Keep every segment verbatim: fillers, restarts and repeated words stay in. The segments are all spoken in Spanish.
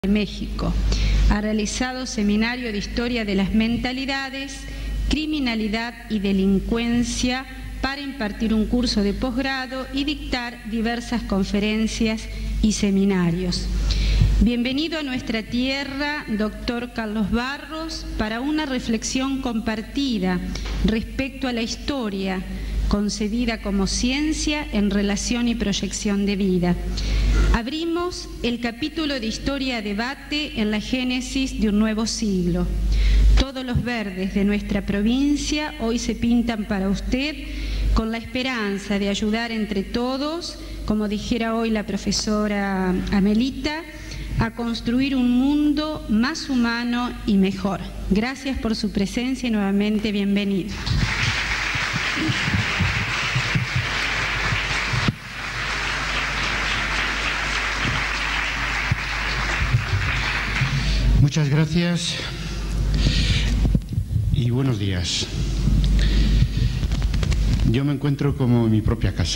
de México. Ha realizado seminario de Historia de las Mentalidades, Criminalidad y Delincuencia para impartir un curso de posgrado y dictar diversas conferencias y seminarios. Bienvenido a nuestra tierra, doctor Carlos Barros, para una reflexión compartida respecto a la historia, concebida como ciencia en relación y proyección de vida. Abrimos el capítulo de Historia-Debate en la génesis de un nuevo siglo. Todos los verdes de nuestra provincia hoy se pintan para usted con la esperanza de ayudar entre todos, como dijera hoy la profesora Amelita, a construir un mundo más humano y mejor. Gracias por su presencia y nuevamente bienvenido. Muchas gracias y buenos días. Yo me encuentro como en mi propia casa.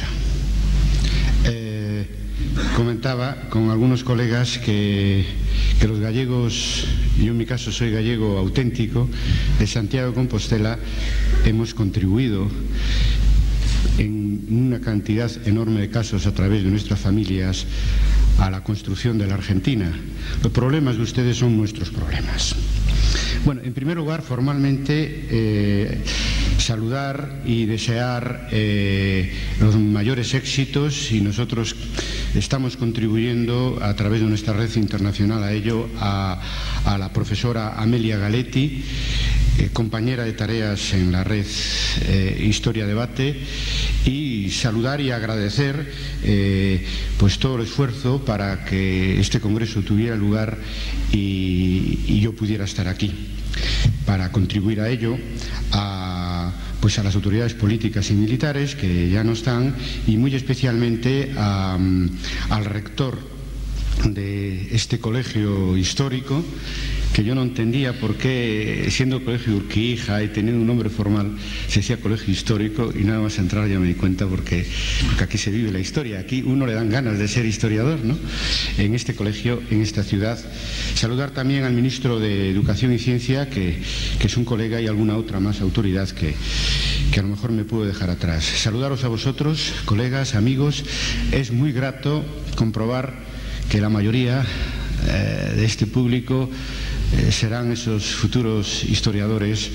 Eh, comentaba con algunos colegas que, que los gallegos, yo en mi caso soy gallego auténtico, de Santiago de Compostela, hemos contribuido en una cantidad enorme de casos a través de nuestras familias a la construcción de la Argentina. Los problemas de ustedes son nuestros problemas. Bueno, en primer lugar, formalmente, eh, saludar y desear eh, los mayores éxitos, y nosotros estamos contribuyendo a través de nuestra red internacional a ello, a, a la profesora Amelia Galetti, eh, compañera de tareas en la red eh, Historia-Debate, y saludar y agradecer eh, pues todo el esfuerzo para que este congreso tuviera lugar y, y yo pudiera estar aquí para contribuir a ello, a, pues a las autoridades políticas y militares que ya no están, y muy especialmente a, al rector de este colegio histórico, que yo no entendía por qué, siendo colegio Urquija y teniendo un nombre formal, se decía colegio histórico, y nada más entrar ya me di cuenta porque, porque aquí se vive la historia, aquí uno le dan ganas de ser historiador, ¿no? En este colegio, en esta ciudad. Saludar también al ministro de Educación y Ciencia, que, que es un colega, y alguna otra más autoridad que, que a lo mejor me puedo dejar atrás. Saludaros a vosotros, colegas, amigos. Es muy grato comprobar que la mayoría eh, de este público Eh, serán esos futuros historiadores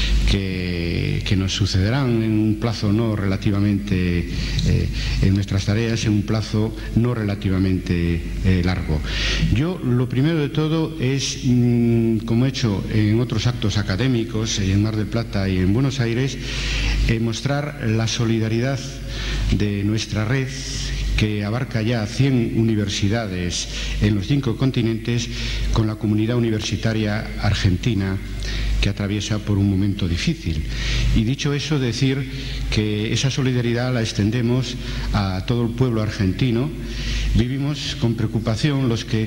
que, que nos sucederán en un plazo no relativamente, eh, en nuestras tareas, en un plazo no relativamente eh, largo. Yo lo primero de todo es, mmm, como he hecho en otros actos académicos, en Mar del Plata y en Buenos Aires, eh, mostrar la solidaridad de nuestra red, que abarca ya cien universidades en los cinco continentes, con la comunidad universitaria argentina, que atraviesa por un momento difícil. Y dicho eso, decir que esa solidaridad la extendemos a todo el pueblo argentino. Vivimos con preocupación los que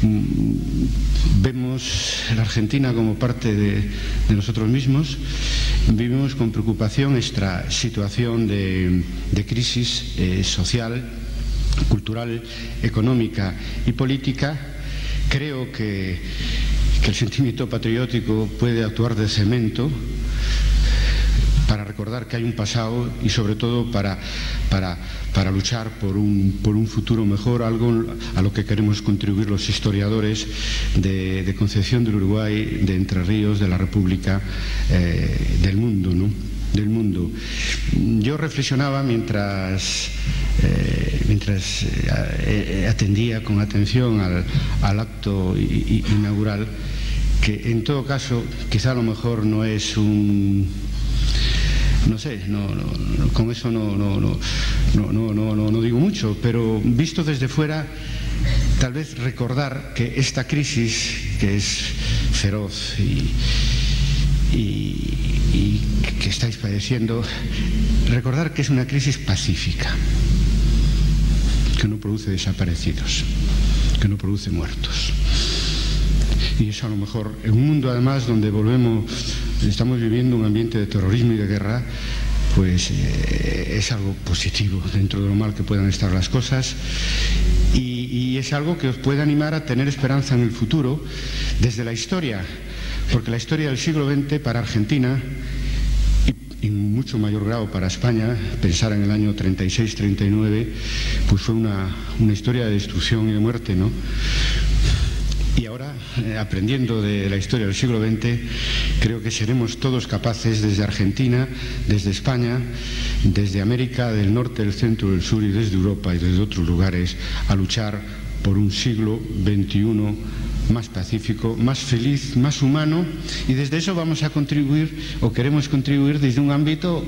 mmm, vemos la Argentina como parte de, de nosotros mismos. Vivimos con preocupación esta situación de, de crisis eh, social, cultural, económica y política. Creo que, que el sentimiento patriótico puede actuar de cemento para recordar que hay un pasado, y sobre todo para, para, para luchar por un, por un futuro mejor, algo a lo que queremos contribuir los historiadores de, de Concepción del Uruguay, de Entre Ríos, de la República, eh, del mundo, ¿no? del mundo. Yo reflexionaba mientras, eh, mientras eh, atendía con atención al, al acto i, i, inaugural, que en todo caso quizá a lo mejor no es un... no sé, no, no, no, con eso no, no, no, no, no, no, no, no digo mucho, pero visto desde fuera, tal vez recordar que esta crisis, que es feroz y, y y que estáis padeciendo, recordar que es una crisis pacífica, que no produce desaparecidos, que no produce muertos. Y eso a lo mejor, en un mundo además donde volvemos, estamos viviendo un ambiente de terrorismo y de guerra, pues eh, es algo positivo dentro de lo mal que puedan estar las cosas. Y, y es algo que os puede animar a tener esperanza en el futuro desde la historia, porque la historia del siglo veinte para Argentina, y en mucho mayor grado para España, pensar en el año treinta y seis treinta y nueve, pues fue una, una historia de destrucción y de muerte, ¿no? Y ahora, eh, aprendiendo de la historia del siglo veinte, creo que seremos todos capaces, desde Argentina, desde España, desde América del Norte, del Centro, del Sur y desde Europa y desde otros lugares, a luchar por un siglo veintiuno más pacífico, más feliz, más humano, y desde eso vamos a contribuir, o queremos contribuir desde un ámbito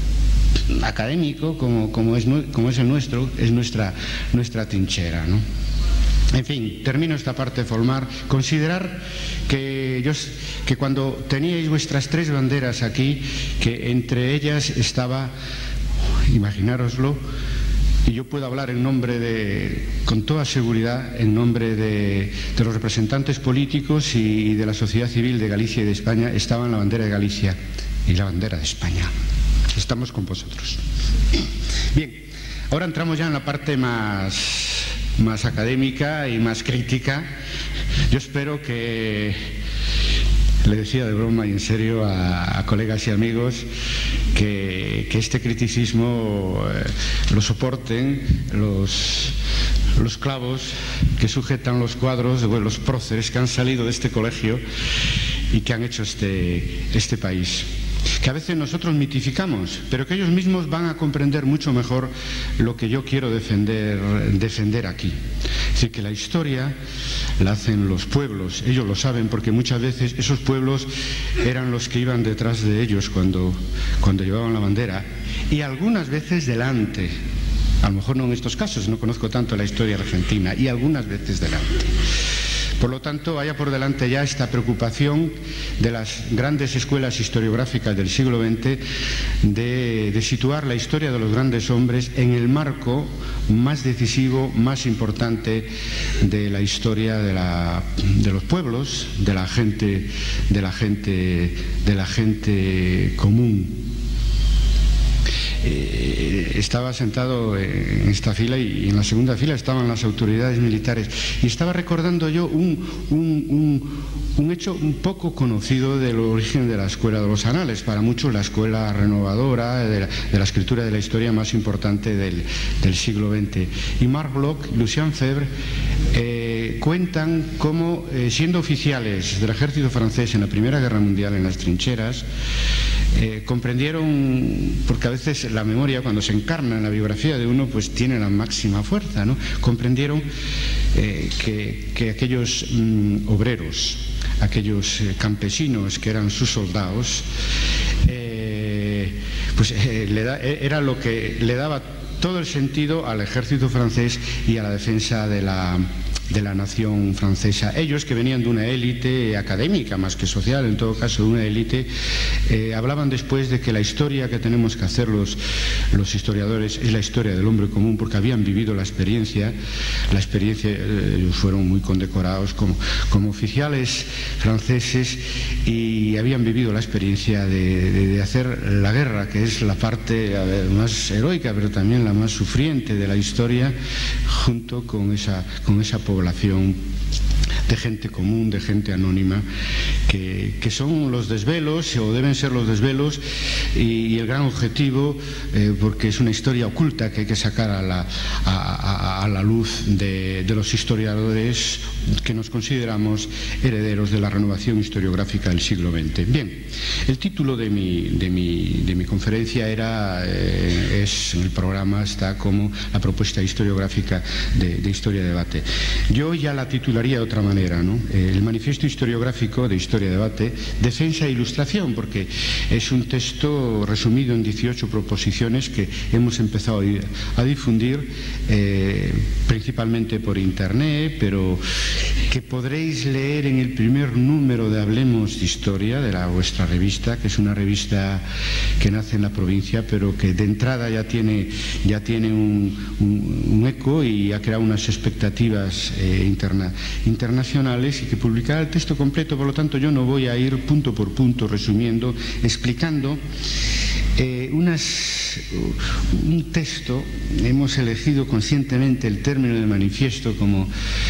académico, como, como, es, como es el nuestro, es nuestra, nuestra trinchera, ¿no? En fin, termino esta parte formal. Considerar que, yo, que cuando teníais vuestras tres banderas aquí, que entre ellas estaba, imaginároslo, y yo puedo hablar en nombre de, con toda seguridad, en nombre de, de los representantes políticos y de la sociedad civil de Galicia y de España, estaba la bandera de Galicia y la bandera de España. Estamos con vosotros. Bien, ahora entramos ya en la parte más, más académica y más crítica. Yo espero que, le decía de broma y en serio a, a colegas y amigos, que, que este criticismo eh, lo soporten los, los clavos que sujetan los cuadros, bueno, los próceres que han salido de este colegio y que han hecho este, este país. Que a veces nosotros mitificamos, pero que ellos mismos van a comprender mucho mejor lo que yo quiero defender, defender aquí. Es decir, que la historia la hacen los pueblos, ellos lo saben, porque muchas veces esos pueblos eran los que iban detrás de ellos cuando, cuando llevaban la bandera, y algunas veces delante. A lo mejor no en estos casos, no conozco tanto la historia argentina, y algunas veces delante. Por lo tanto, vaya por delante ya esta preocupación de las grandes escuelas historiográficas del siglo veinte de, de situar la historia de los grandes hombres en el marco más decisivo, más importante de la historia de, la, de los pueblos, de la gente, de la gente, de la gente común. Eh, estaba sentado en esta fila y en la segunda fila estaban las autoridades militares y estaba recordando yo un, un, un, un hecho un poco conocido del origen de la Escuela de los Anales, para muchos la escuela renovadora de la, de la escritura de la historia más importante del, del siglo veinte. Y Marc Bloch y Lucien Febvre eh, cuentan cómo, eh, siendo oficiales del ejército francés en la Primera Guerra Mundial en las trincheras, Eh, comprendieron, porque a veces la memoria, cuando se encarna en la biografía de uno, pues tiene la máxima fuerza, ¿no? Comprendieron eh, que, que aquellos mm, obreros, aquellos eh, campesinos que eran sus soldados, eh, pues eh, le da, era lo que le daba todo el sentido al ejército francés y a la defensa de la de la nación francesa. Ellos, que venían de una élite académica más que social, en todo caso de una élite, eh, hablaban después de que la historia que tenemos que hacer los, los historiadores es la historia del hombre común, porque habían vivido la experiencia, la experiencia, eh, fueron muy condecorados como, como oficiales franceses y habían vivido la experiencia de, de, de hacer la guerra, que es la parte a ver, más heroica, pero también la más sufriente de la historia, junto con esa, con esa población de gente común, de gente anónima, que, que son los desvelos, o deben ser los desvelos, y, y el gran objetivo, eh, porque es una historia oculta que hay que sacar a la, a, a, a la luz de, de los historiadores que nos consideramos herederos de la renovación historiográfica del siglo veinte. Bien, el título de mi, de mi, de mi conferencia era, eh, es, en el programa está como la propuesta historiográfica de, de Historia de Debate. Yo ya la titularía de otra manera, ¿no? El manifiesto historiográfico de Historia de Debate, defensa e ilustración, porque es un texto resumido en dieciocho proposiciones que hemos empezado a difundir eh, principalmente por internet, pero que podréis leer en el primer número de Hablemos de Historia, de la vuestra revista, que es una revista que nace en la provincia, pero que de entrada ya tiene, ya tiene un, un, un eco y ha creado unas expectativas eh, interna, internacionales, y que publicará el texto completo. Por lo tanto, yo no voy a ir punto por punto resumiendo, explicando eh, unas, un texto, hemos elegido conscientemente el término de manifiesto como,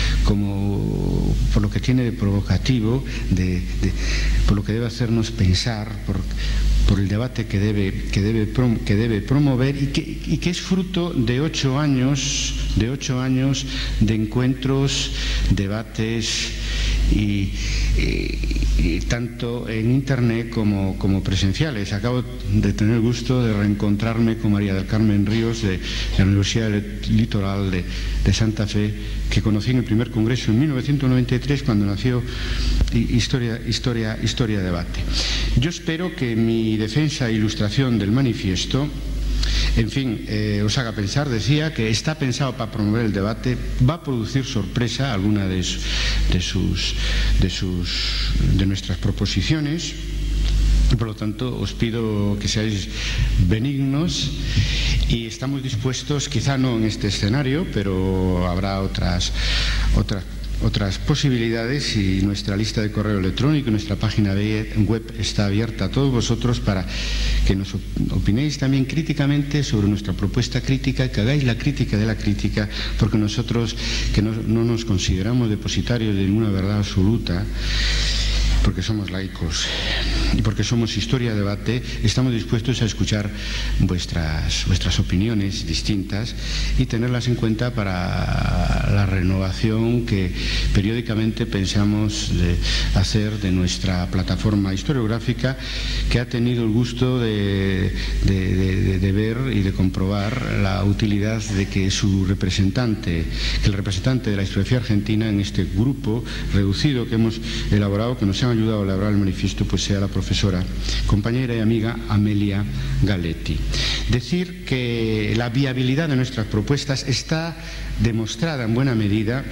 como por lo que tiene de provocativo, de, de, por lo que debe hacernos pensar, por, por el debate que debe, que debe, prom, que debe promover y que, y que es fruto de ocho años, de ocho años de encuentros, debates y, y, y tanto en internet como, como presenciales. Acabo de tener el gusto de reencontrarme con María del Carmen Ríos de, de la Universidad Litoral de, de Santa Fe, que conocí en el primer congreso en mil novecientos noventa y tres cuando nació Historia, Historia, Historia Debate. Yo espero que mi defensa e ilustración del manifiesto, en fin, eh, os haga pensar. Decía que está pensado para promover el debate, va a producir sorpresa alguna de, de, sus, de, sus, de nuestras proposiciones. Por lo tanto, os pido que seáis benignos y estamos dispuestos, quizá no en este escenario, pero habrá otras, otras otras posibilidades, y nuestra lista de correo electrónico, nuestra página web está abierta a todos vosotros para que nos opinéis también críticamente sobre nuestra propuesta crítica, que hagáis la crítica de la crítica, porque nosotros, que no, no nos consideramos depositarios de ninguna verdad absoluta, porque somos laicos y porque somos Historia Debate, estamos dispuestos a escuchar vuestras, vuestras opiniones distintas y tenerlas en cuenta para la renovación que periódicamente pensamos de hacer de nuestra plataforma historiográfica, que ha tenido el gusto de, de, de, de ver y de comprobar la utilidad de que su representante, que el representante de la historiografía argentina en este grupo reducido que hemos elaborado, que nos han ayudado a elaborar el manifiesto, pues sea la profesora, compañera y amiga Amelia Galetti. Decir que la viabilidad de nuestras propuestas está demostrada en buena medida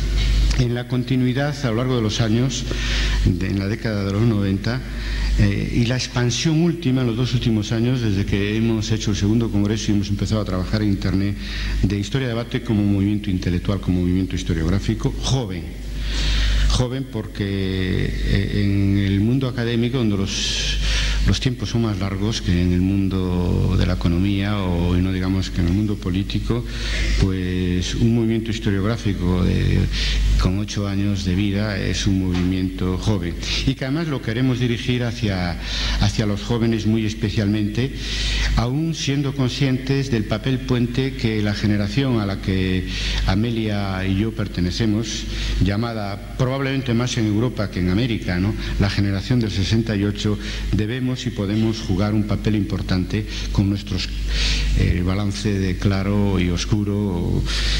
en la continuidad a lo largo de los años, de, en la década de los noventa, eh, y la expansión última en los dos últimos años, desde que hemos hecho el segundo congreso y hemos empezado a trabajar en internet, de Historia Debate como movimiento intelectual, como movimiento historiográfico joven. Joven porque en el mundo académico, donde los, los tiempos son más largos que en el mundo de la economía, o no digamos que en el mundo político, pues un movimiento historiográfico de, con ocho años de vida es un movimiento joven, y que además lo queremos dirigir hacia, hacia los jóvenes muy especialmente, aún siendo conscientes del papel puente que la generación a la que Amelia y yo pertenecemos, llamada probablemente más en Europa que en América, ¿no?, la generación del sesenta y ocho, debemos y podemos jugar un papel importante con nuestros eh, balance de claro y oscuro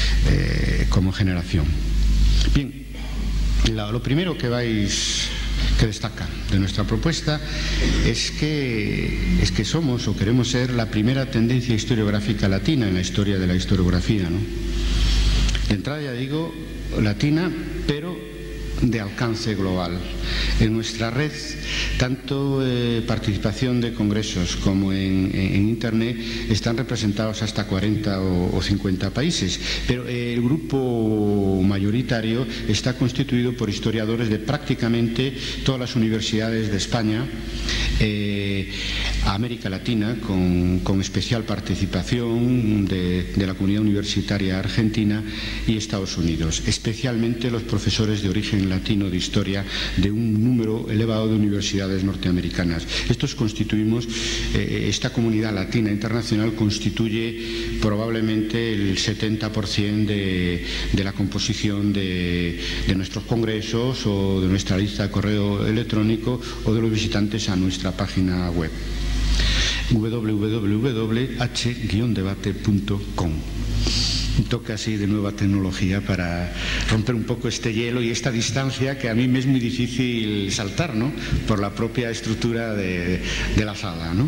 eh, como generación. Bien, la, lo primero que vais que destaca de nuestra propuesta es que, es que somos o queremos ser la primera tendencia historiográfica latina en la historia de la historiografía, ¿no? De entrada, ya digo, latina, pero de alcance global. En nuestra red, tanto eh, participación de congresos como en, en internet, están representados hasta cuarenta o, o cincuenta países, pero eh, el grupo mayoritario está constituido por historiadores de prácticamente todas las universidades de España, eh, América Latina, con, con especial participación de, de la comunidad universitaria argentina, y Estados Unidos, especialmente los profesores de origen latino de historia de un número elevado de universidades norteamericanas. Estos constituimos, eh, esta comunidad latina internacional constituye probablemente el setenta por ciento de, de la composición de, de nuestros congresos, o de nuestra lista de correo electrónico, o de los visitantes a nuestra página web w w w punto h guion debate punto com. Un toque así de nueva tecnología para romper un poco este hielo y esta distancia que a mí me es muy difícil saltar, ¿no?, por la propia estructura de, de la sala, ¿no?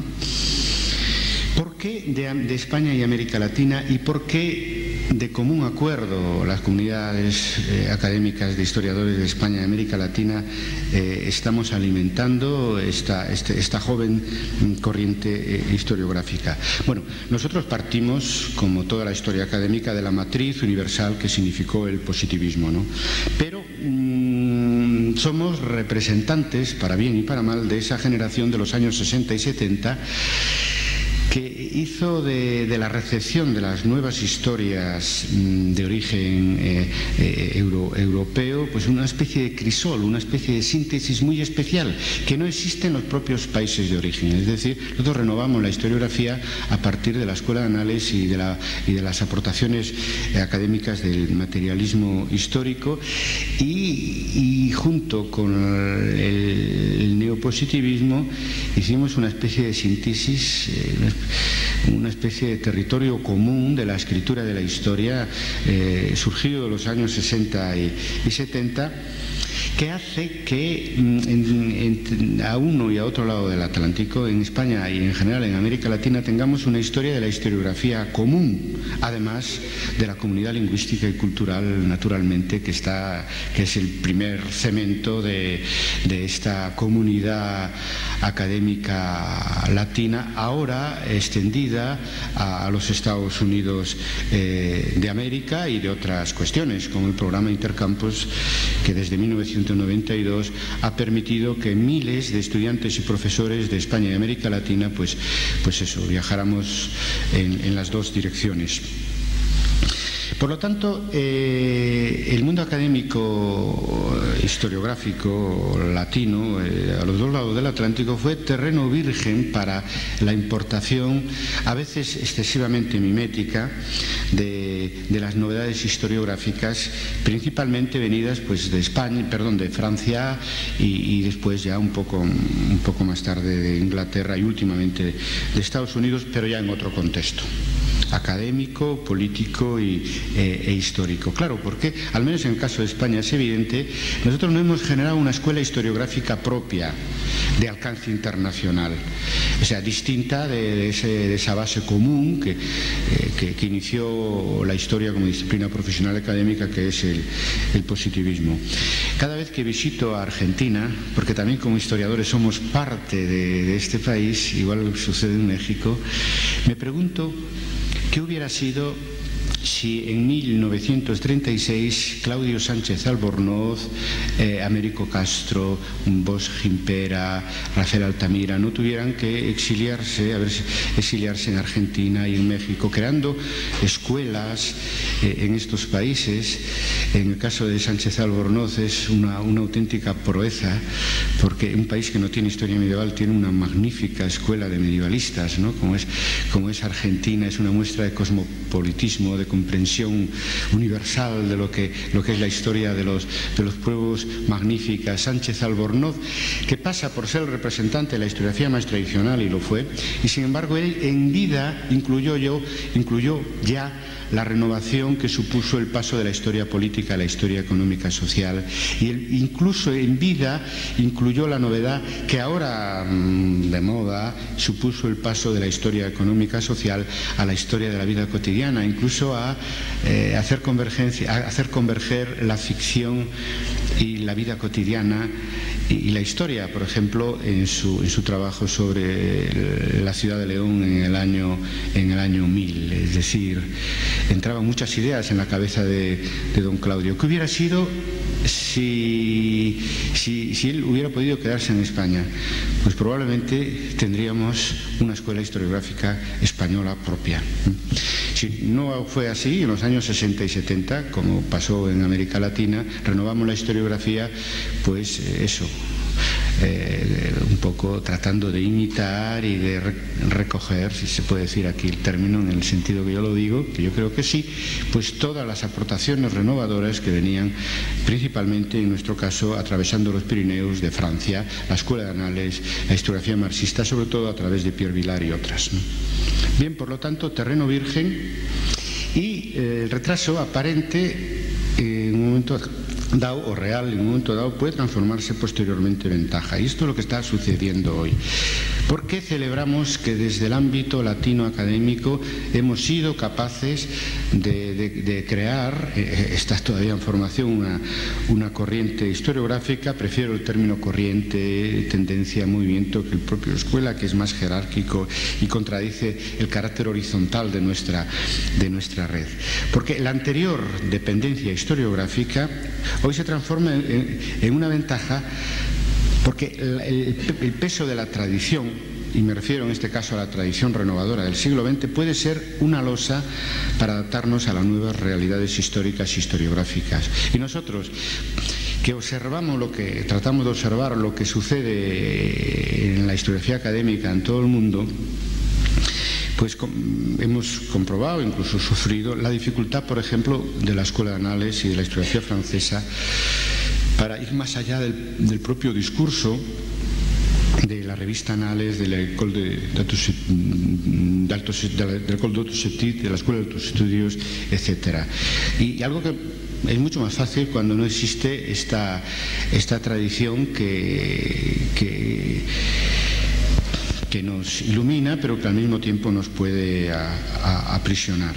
¿Por qué de, de España y América Latina, y por qué de común acuerdo las comunidades eh, académicas de historiadores de España y América Latina eh, estamos alimentando esta, este, esta joven corriente eh, historiográfica? Bueno, nosotros partimos, como toda la historia académica, de la matriz universal que significó el positivismo, ¿no? Pero mmm, somos representantes, para bien y para mal, de esa generación de los años sesenta y setenta que hizo de, de la recepción de las nuevas historias de origen eh, eh, euro, europeo pues una especie de crisol, una especie de síntesis muy especial que no existe en los propios países de origen. Es decir, nosotros renovamos la historiografía a partir de la Escuela de Anales y de, la, y de las aportaciones eh, académicas del materialismo histórico y, y junto con el, el neopositivismo hicimos una especie de síntesis, eh, una especie de territorio común de la escritura de la historia eh, surgido de los años sesenta y, y setenta, que hace que en, en, a uno y a otro lado del Atlántico, en España y en general en América Latina, tengamos una historia de la historiografía común, además de la comunidad lingüística y cultural, naturalmente, que, está, que es el primer cemento de, de esta comunidad académica latina, ahora extendida a, a los Estados Unidos eh, de América y de otras cuestiones, como el programa Intercampus, que desde mil novecientos noventa y dos ha permitido que miles de estudiantes y profesores de España y América Latina pues, pues eso, viajáramos en, en las dos direcciones. Por lo tanto, eh, el mundo académico historiográfico latino, eh, a los dos lados del Atlántico, fue terreno virgen para la importación, a veces excesivamente mimética, de, de las novedades historiográficas, principalmente venidas pues, de España, perdón, de Francia y, y después ya un poco, un poco más tarde de Inglaterra y últimamente de, de Estados Unidos, pero ya en otro contexto académico, político y, eh, e histórico. Claro, porque, al menos en el caso de España, es evidente, nosotros no hemos generado una escuela historiográfica propia de alcance internacional, o sea, distinta de, de, ese, de esa base común que, eh, que, que inició la historia como disciplina profesional académica, que es el, el positivismo. Cada vez que visito a Argentina, porque también como historiadores somos parte de, de este país, igual sucede en México, me pregunto ¿qué hubiera sido si en mil novecientos treinta y seis Claudio Sánchez Albornoz, eh, Américo Castro, Bosch Gimpera, Rafael Altamira no tuvieran que exiliarse, a ver, exiliarse en Argentina y en México, creando escuelas eh, en estos países? En el caso de Sánchez Albornoz es una, una auténtica proeza, porque un país que no tiene historia medieval tiene una magnífica escuela de medievalistas, ¿no? Como es, como es Argentina, es una muestra de cosmopolitismo, de comprensión universal de lo que, lo que es la historia de los, de los pueblos magnífica. Sánchez Albornoz, que pasa por ser el representante de la historiografía más tradicional, y lo fue, y sin embargo él en vida incluyó, yo, incluyó ya la renovación que supuso el paso de la historia política a la historia económica social, y él, incluso en vida incluyó la novedad que ahora mmm, de moda supuso el paso de la historia económica social a la historia de la vida cotidiana, incluso a eh, hacer convergencia, a hacer converger la ficción y la vida cotidiana y la historia, por ejemplo, en su, en su trabajo sobre la ciudad de León en el año, en el año mil. Es decir, entraban muchas ideas en la cabeza de, de don Claudio. ¿Qué hubiera sido si, si, si él hubiera podido quedarse en España? Pues probablemente tendríamos una escuela historiográfica española propia. Si no fue así, en los años sesenta y setenta, como pasó en América Latina, renovamos la historiografía, pues eso, eh, un poco tratando de imitar y de re recoger, si se puede decir aquí el término en el sentido que yo lo digo, que yo creo que sí, pues todas las aportaciones renovadoras que venían principalmente, en nuestro caso, atravesando los Pirineos de Francia, la Escuela de Anales, la historiografía marxista, sobre todo a través de Pierre Vilar y otras, ¿no? Bien, por lo tanto, terreno virgen y eh, el retraso aparente eh, en un momento dado o real, en un momento dado, puede transformarse posteriormente en ventaja. Y esto es lo que está sucediendo hoy. ¿Por qué celebramos que desde el ámbito latino académico hemos sido capaces de, de, de crear, eh, está todavía en formación, una, una corriente historiográfica? Prefiero el término corriente, tendencia, movimiento, que el propio escuela, que es más jerárquico y contradice el carácter horizontal de nuestra, de nuestra red. Porque la anterior dependencia historiográfica hoy se transforma en, en una ventaja, porque el, el, el peso de la tradición y me refiero en este caso a la tradición renovadora del siglo veinte, puede ser una losa para adaptarnos a las nuevas realidades históricas y historiográficas. Y nosotros, que observamos lo que, tratamos de observar lo que sucede en la historiografía académica en todo el mundo, pues com, hemos comprobado, incluso sufrido, la dificultad, por ejemplo, de la Escuela de Anales y de la historiografía francesa para ir más allá del, del propio discurso de la revista Anales, de la École d'Altos Études, de la Escuela de Altos Estudios, etcétera. Y, y algo que es mucho más fácil cuando no existe esta, esta tradición que, que, que nos ilumina, pero que al mismo tiempo nos puede a, a, aprisionar.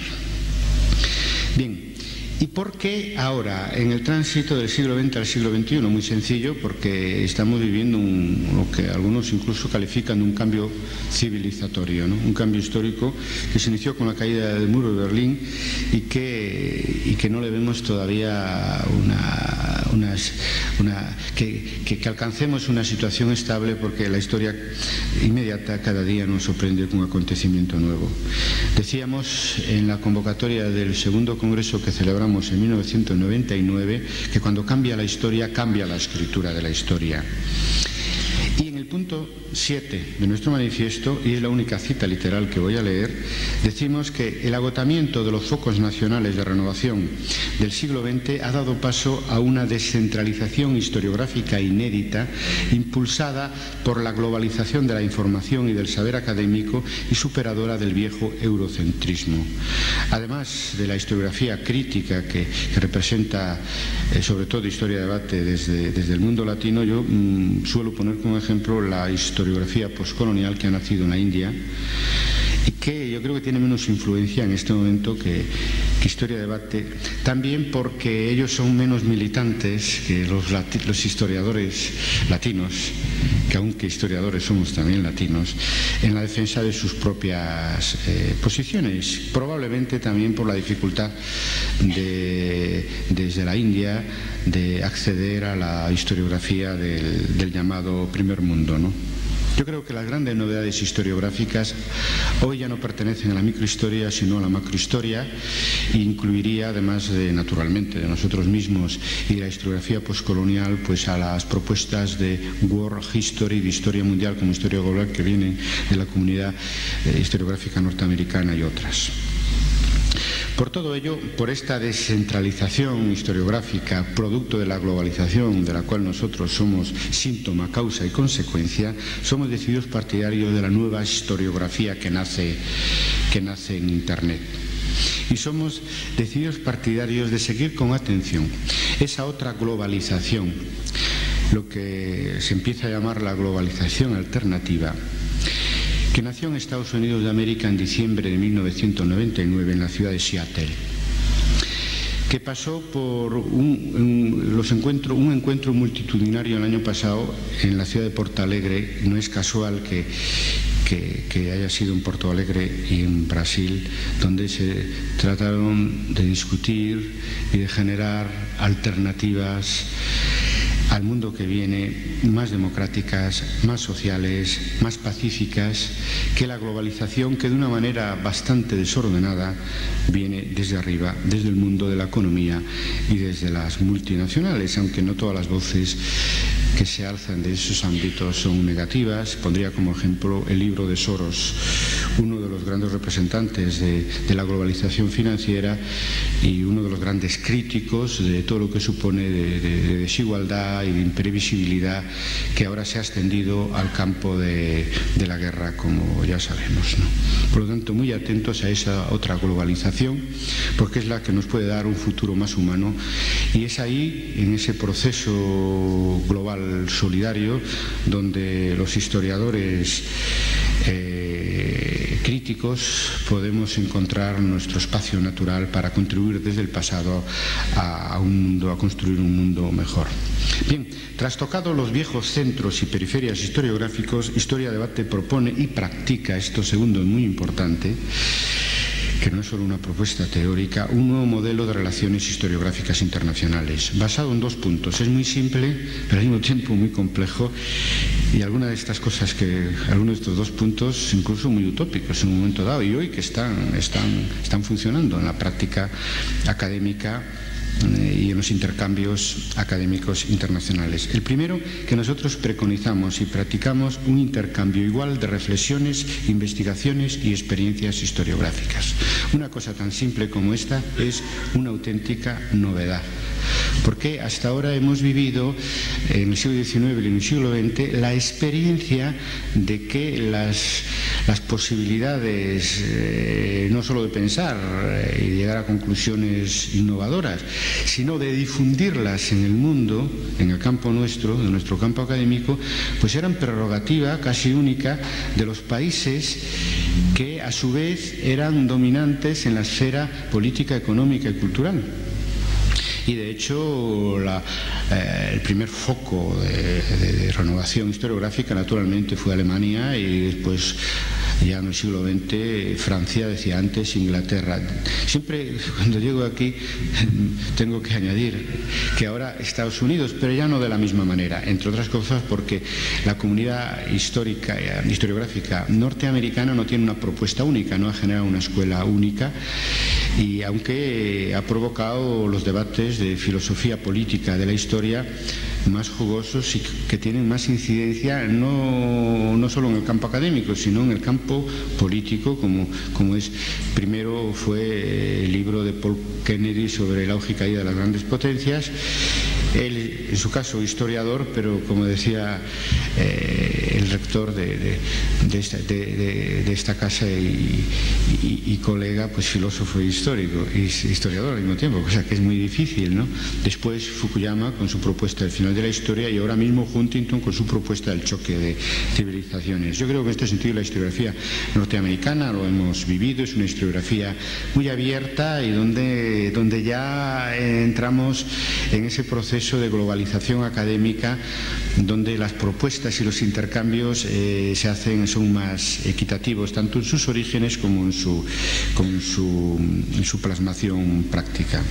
Bien. ¿Y por qué ahora, en el tránsito del siglo veinte al siglo veintiuno? Muy sencillo, porque estamos viviendo un, lo que algunos incluso califican de un cambio civilizatorio, ¿no? Un cambio histórico que se inició con la caída del muro de Berlín y que, y que no le vemos todavía una, una, una que, que, que alcancemos una situación estable, porque la historia inmediata cada día nos sorprende con un acontecimiento nuevo. Decíamos en la convocatoria del segundo congreso que celebramos en mil novecientos noventa y nueve que cuando cambia la historia, cambia la escritura de la historia. Y en el punto siete de nuestro manifiesto, y es la única cita literal que voy a leer, decimos que el agotamiento de los focos nacionales de renovación del siglo veinte ha dado paso a una descentralización historiográfica inédita, impulsada por la globalización de la información y del saber académico y superadora del viejo eurocentrismo. Además de la historiografía crítica que, que representa eh, sobre todo historia de debate desde, desde el mundo latino, yo mmm, suelo poner como ejemplo la historiografía postcolonial que ha nacido en la India y que yo creo que tiene menos influencia en este momento que, que historia de debate, también porque ellos son menos militantes que los, lati los historiadores latinos, que aunque historiadores somos también latinos, en la defensa de sus propias eh, posiciones, probablemente también por la dificultad de, desde la India de acceder a la historiografía del, del llamado primer mundo, ¿no? Yo creo que las grandes novedades historiográficas hoy ya no pertenecen a la microhistoria, sino a la macrohistoria, e incluiría, además de, naturalmente, de nosotros mismos y de la historiografía postcolonial, pues a las propuestas de World History, de historia mundial como historia global, que vienen de la comunidad eh, historiográfica norteamericana y otras. Por todo ello, por esta descentralización historiográfica, producto de la globalización de la cual nosotros somos síntoma, causa y consecuencia, somos decididos partidarios de la nueva historiografía que nace, que nace en Internet. Y somos decididos partidarios de seguir con atención esa otra globalización, lo que se empieza a llamar la globalización alternativa, que nació en Estados Unidos de América en diciembre de mil novecientos noventa y nueve en la ciudad de Seattle, que pasó por un, un, los encuentro, un encuentro multitudinario el año pasado en la ciudad de Porto Alegre. No es casual que, que, que haya sido en Porto Alegre y en Brasil, donde se trataron de discutir y de generar alternativas al mundo que viene, más democráticas, más sociales, más pacíficas que la globalización, que de una manera bastante desordenada viene desde arriba, desde el mundo de la economía y desde las multinacionales, aunque no todas las voces que se alzan de esos ámbitos son negativas. Pondría como ejemplo el libro de Soros, uno de los grandes representantes de, de la globalización financiera y uno de los grandes críticos de todo lo que supone de, de, de desigualdad y de imprevisibilidad, que ahora se ha extendido al campo de, de la guerra, como ya sabemos, ¿no? Por lo tanto, muy atentos a esa otra globalización, porque es la que nos puede dar un futuro más humano, y es ahí, en ese proceso global solidario, donde los historiadores eh, críticos podemos encontrar nuestro espacio natural para contribuir desde el pasado a, a un mundo, a construir un mundo mejor. Bien, trastocados los viejos centros y periferias historiográficos, Historia Debate propone y practica, esto segundo es muy importante, que no es solo una propuesta teórica, un nuevo modelo de relaciones historiográficas internacionales, basado en dos puntos. Es muy simple, pero al mismo tiempo muy complejo, y algunas de estas cosas, que algunos de estos dos puntos, incluso muy utópicos en un momento dado, y hoy que están, están, están funcionando en la práctica académica y en los intercambios académicos internacionales. El primero, que nosotros preconizamos y practicamos un intercambio igual de reflexiones, investigaciones y experiencias historiográficas. Una cosa tan simple como esta es una auténtica novedad, porque hasta ahora hemos vivido en el siglo diecinueve y en el siglo veinte la experiencia de que las, las posibilidades eh, no solo de pensar eh, y de llegar a conclusiones innovadoras, sino de difundirlas en el mundo, en el campo nuestro, en nuestro campo académico, pues eran prerrogativa casi única de los países que a su vez eran dominantes en la esfera política, económica y cultural. Y de hecho la, eh, el primer foco de, de, de renovación historiográfica naturalmente fue Alemania, y después ya en el siglo veinte Francia, decía antes, Inglaterra. Siempre cuando llego aquí tengo que añadir que ahora Estados Unidos, pero ya no de la misma manera, entre otras cosas porque la comunidad histórica, historiográfica norteamericana no tiene una propuesta única, no ha generado una escuela única, y aunque ha provocado los debates de filosofía política de la historia más jugosos y que tienen más incidencia no, no solo en el campo académico, sino en el campo político, como, como es, primero fue el libro de Paul Kennedy sobre el auge y caída de las grandes potencias. Él, en su caso, historiador, pero como decía eh, el rector de, de, de, esta, de, de, de esta casa y, y, y colega, pues filósofo e histórico, y historiador al mismo tiempo, cosa que es muy difícil, ¿no? Después Fukuyama con su propuesta del final de la historia, y ahora mismo Huntington con su propuesta del choque de civilizaciones. Yo creo que en este sentido la historiografía norteamericana lo hemos vivido, es una historiografía muy abierta y donde, donde ya entramos en ese proceso de globalización académica, donde las propuestas y los intercambios eh, se hacen, son más equitativos, tanto en sus orígenes como en su, como en su, en su plasmación práctica.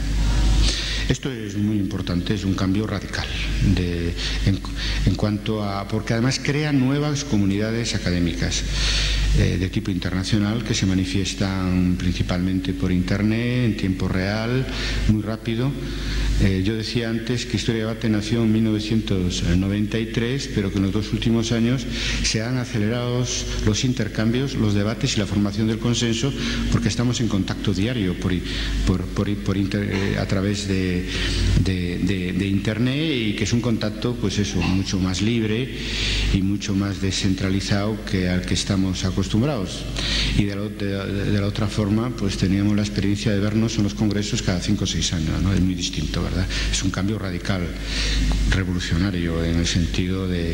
Esto es muy importante, es un cambio radical de, en, en cuanto a, porque además crea nuevas comunidades académicas eh, de tipo internacional que se manifiestan principalmente por Internet, en tiempo real, muy rápido. Eh, yo decía antes que Historia de Debate nació en mil novecientos noventa y tres, pero que en los dos últimos años se han acelerado los intercambios, los debates y la formación del consenso, porque estamos en contacto diario por, por, por, por inter, eh, a través de, de, de, de Internet, y que es un contacto, pues eso, mucho más libre y mucho más descentralizado que al que estamos acostumbrados. Y de la, de, de la otra forma, pues teníamos la experiencia de vernos en los congresos cada cinco o seis años, ¿no? Es muy distinto, ¿verdad? Es un cambio radical, revolucionario en el sentido de,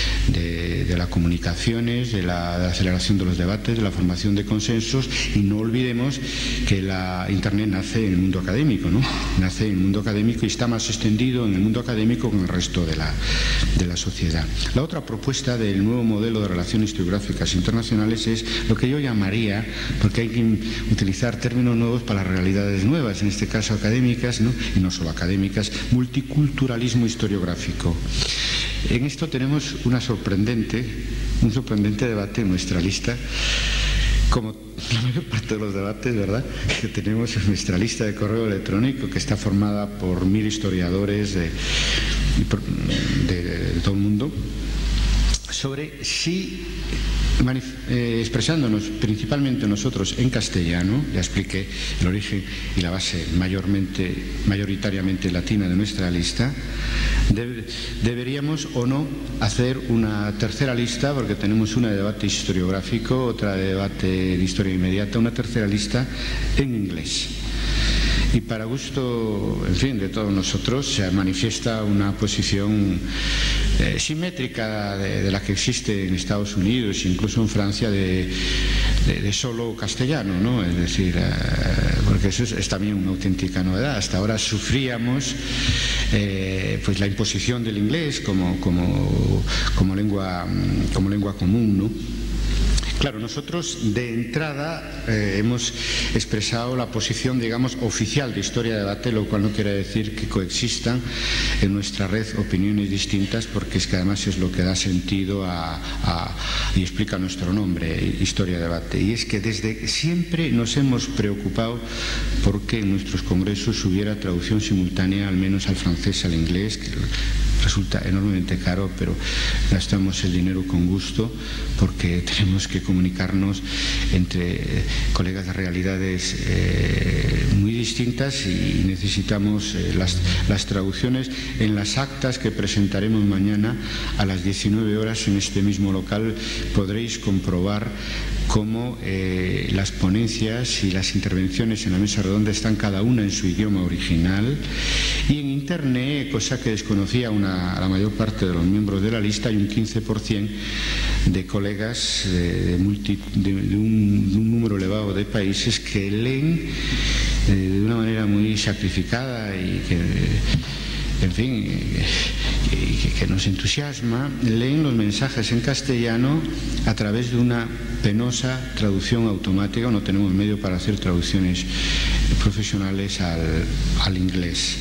de, de las comunicaciones, de la, de la aceleración de los debates, de la formación de consensos. Y no olvidemos que la Internet nace en el mundo académico, ¿no? Nace en el mundo académico y está más extendido en el mundo académico que en el resto de la, de la sociedad. La otra propuesta del nuevo modelo de relaciones historiográficas internacionales es lo que yo llamaría, porque hay que utilizar términos nuevos para las realidades nuevas, en este caso académicas, ¿no? Y no solo académicas, multiculturalismo historiográfico. En esto tenemos una sorprendente, un sorprendente debate en nuestra lista, como la mayor parte de los debates, ¿verdad?, que tenemos en nuestra lista de correo electrónico, que está formada por mil historiadores de, de, de todo el mundo, sobre si, eh, expresándonos principalmente nosotros en castellano, ya expliqué el origen y la base mayormente, mayoritariamente latina de nuestra lista, de, deberíamos o no hacer una tercera lista, porque tenemos una de debate historiográfico, otra de debate de historia inmediata, una tercera lista en inglés. Y para gusto, en fin, de todos nosotros, se manifiesta una posición eh, simétrica de, de la que existe en Estados Unidos, incluso en Francia, de, de, de solo castellano, ¿no? Es decir, eh, porque eso es, es también una auténtica novedad. Hasta ahora sufríamos eh, pues la imposición del inglés como, como, como, lengua, como lengua común, ¿no? Claro, nosotros de entrada eh, hemos expresado la posición, digamos, oficial de Historia de Debate, lo cual no quiere decir que coexistan en nuestra red opiniones distintas, porque es que además es lo que da sentido a, a, y explica nuestro nombre, Historia de Debate. Y es que desde siempre nos hemos preocupado porque en nuestros congresos hubiera traducción simultánea, al menos al francés, al inglés, que resulta enormemente caro, pero gastamos el dinero con gusto porque tenemos que comunicarnos entre eh, colegas de realidades eh, muy distintas y necesitamos eh, las, las traducciones. En las actas que presentaremos mañana a las diecinueve horas en este mismo local podréis comprobar cómo eh, las ponencias y las intervenciones en la mesa redonda están cada una en su idioma original, y en internet, cosa que desconocía una, la mayor parte de los miembros de la lista, hay un quince por ciento de colegas de, de, multi, de, de, un, de un número elevado de países que leen eh, de una manera muy sacrificada y que, en fin, que, que nos entusiasma, leen los mensajes en castellano a través de una penosa traducción automática. No tenemos medio para hacer traducciones profesionales al, al inglés.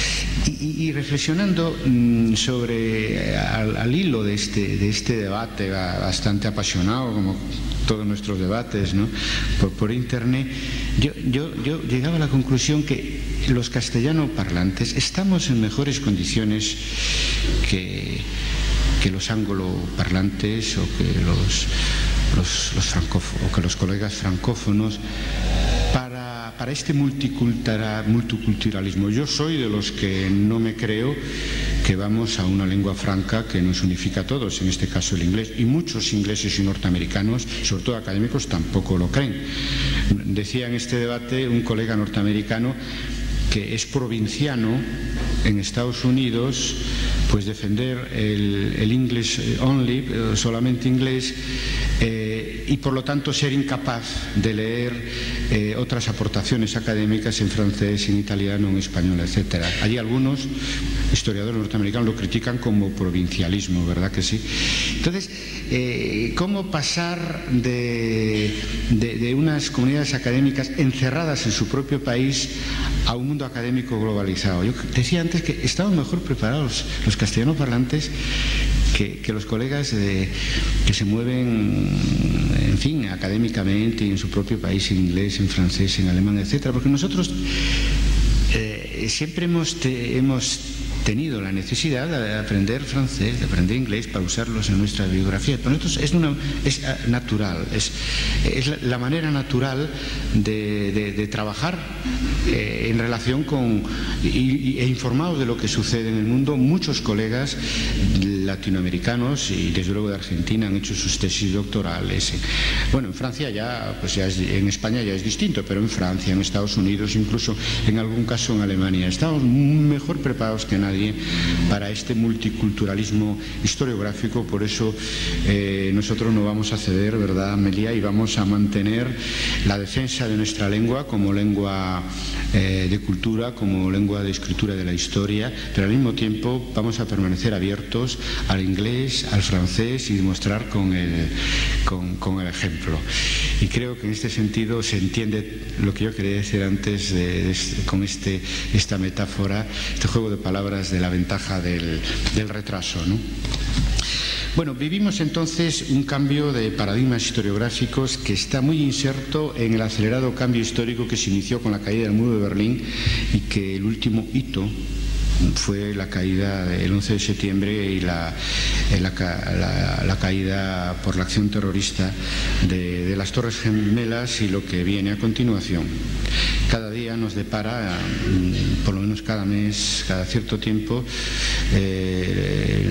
Y, y reflexionando mmm, sobre al, al hilo de este, de este debate bastante apasionado, como todos nuestros debates, ¿no?, por, por internet, yo, yo, yo llegaba a la conclusión que los castellano parlantes estamos en mejores condiciones que, que los angloparlantes o que los, los, los francófonos, o que los colegas francófonos para, para este multiculturalismo. Yo soy de los que no me creo que vamos a una lengua franca que nos unifica a todos, en este caso el inglés, y muchos ingleses y norteamericanos, sobre todo académicos, tampoco lo creen. Decía en este debate un colega norteamericano que es provinciano en Estados Unidos, pues defender el, el English only, solamente inglés, eh, y por lo tanto ser incapaz de leer eh, otras aportaciones académicas en francés, en italiano, en español, etcétera. Hay algunos historiadores norteamericanos lo critican como provincialismo, ¿verdad que sí? Entonces, eh, ¿cómo pasar de, de, de unas comunidades académicas encerradas en su propio país a un mundo académico globalizado? Yo decía antes que estaban mejor preparados los castellano parlantes que, que los colegas de, que se mueven, en fin, académicamente y en su propio país, en inglés, en francés, en alemán, etcétera, porque nosotros eh, siempre hemos, te, hemos tenido la necesidad de aprender francés, de aprender inglés para usarlos en nuestra biografía. Para nosotros es, una, es natural, es, es la manera natural de, de, de trabajar eh, en relación con y, e informados de lo que sucede en el mundo. Muchos colegas latinoamericanos y desde luego de Argentina han hecho sus tesis doctorales. Bueno, en Francia ya, pues ya es, en España ya es distinto, pero en Francia, en Estados Unidos, incluso en algún caso en Alemania, estamos mejor preparados que nadie para este multiculturalismo historiográfico. Por eso eh, nosotros no vamos a ceder, ¿verdad, Amelia? Y vamos a mantener la defensa de nuestra lengua como lengua eh, de cultura, como lengua de escritura de la historia, pero al mismo tiempo vamos a permanecer abiertos al inglés, al francés y demostrar con el, con, con el ejemplo. Y creo que en este sentido se entiende lo que yo quería decir antes de, de, con este, esta metáfora, este juego de palabras de la ventaja del, del retraso, ¿no? Bueno, vivimos entonces un cambio de paradigmas historiográficos que está muy inserto en el acelerado cambio histórico que se inició con la caída del muro de Berlín, y que el último hito fue la caída del once de septiembre y la, la, la, la caída por la acción terrorista de, de las Torres Gemelas y lo que viene a continuación. Cada día nos depara, por lo menos cada mes, cada cierto tiempo, eh,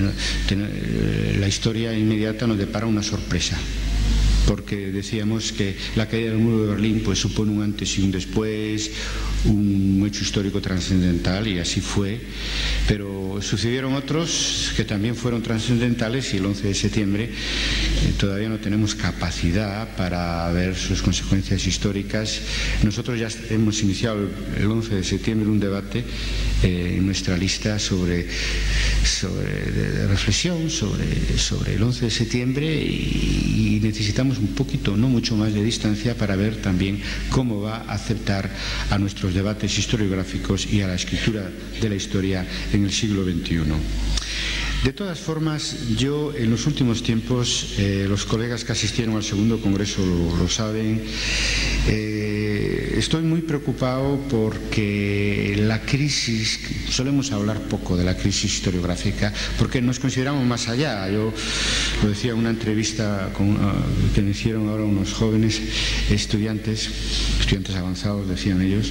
la historia inmediata nos depara una sorpresa. Porque decíamos que la caída del muro de Berlín pues supone un antes y un después, un hecho histórico trascendental, y así fue, pero sucedieron otros que también fueron trascendentales, y el once de septiembre, eh, todavía no tenemos capacidad para ver sus consecuencias históricas. Nosotros ya hemos iniciado el once de septiembre un debate eh, en nuestra lista sobre, sobre de, de reflexión sobre, sobre el once de septiembre y, y necesitamos un poquito, no mucho más de distancia para ver también cómo va a aceptar a nuestros debates historiográficos y a la escritura de la historia en el siglo veintiuno. De todas formas, yo en los últimos tiempos, eh, los colegas que asistieron al segundo congreso lo, lo saben, eh, estoy muy preocupado porque la crisis, solemos hablar poco de la crisis historiográfica, porque nos consideramos más allá. Yo lo decía en una entrevista con, uh, que me hicieron ahora unos jóvenes estudiantes, estudiantes avanzados, decían ellos,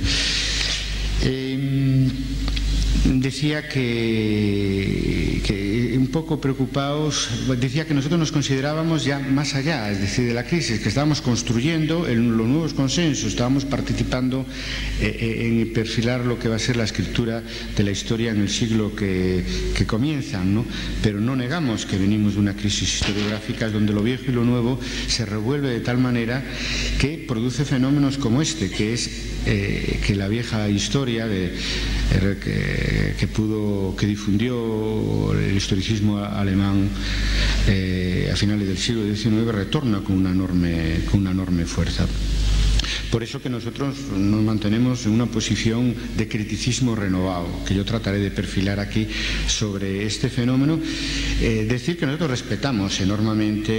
eh, decía que, que un poco preocupados, decía que nosotros nos considerábamos ya más allá, es decir, de la crisis, que estábamos construyendo en los nuevos consensos, estábamos participando eh, en perfilar lo que va a ser la escritura de la historia en el siglo que, que comienza, ¿no? Pero no negamos que venimos de una crisis historiográfica donde lo viejo y lo nuevo se revuelve de tal manera que produce fenómenos como este, que es eh, que la vieja historia de, eh, que, que pudo, que difundió el historicismo alemán eh, a finales del siglo diecinueve retorna con una enorme, con una enorme fuerza. Por eso que nosotros nos mantenemos en una posición de criticismo renovado, que yo trataré de perfilar aquí sobre este fenómeno. Eh, decir que nosotros respetamos enormemente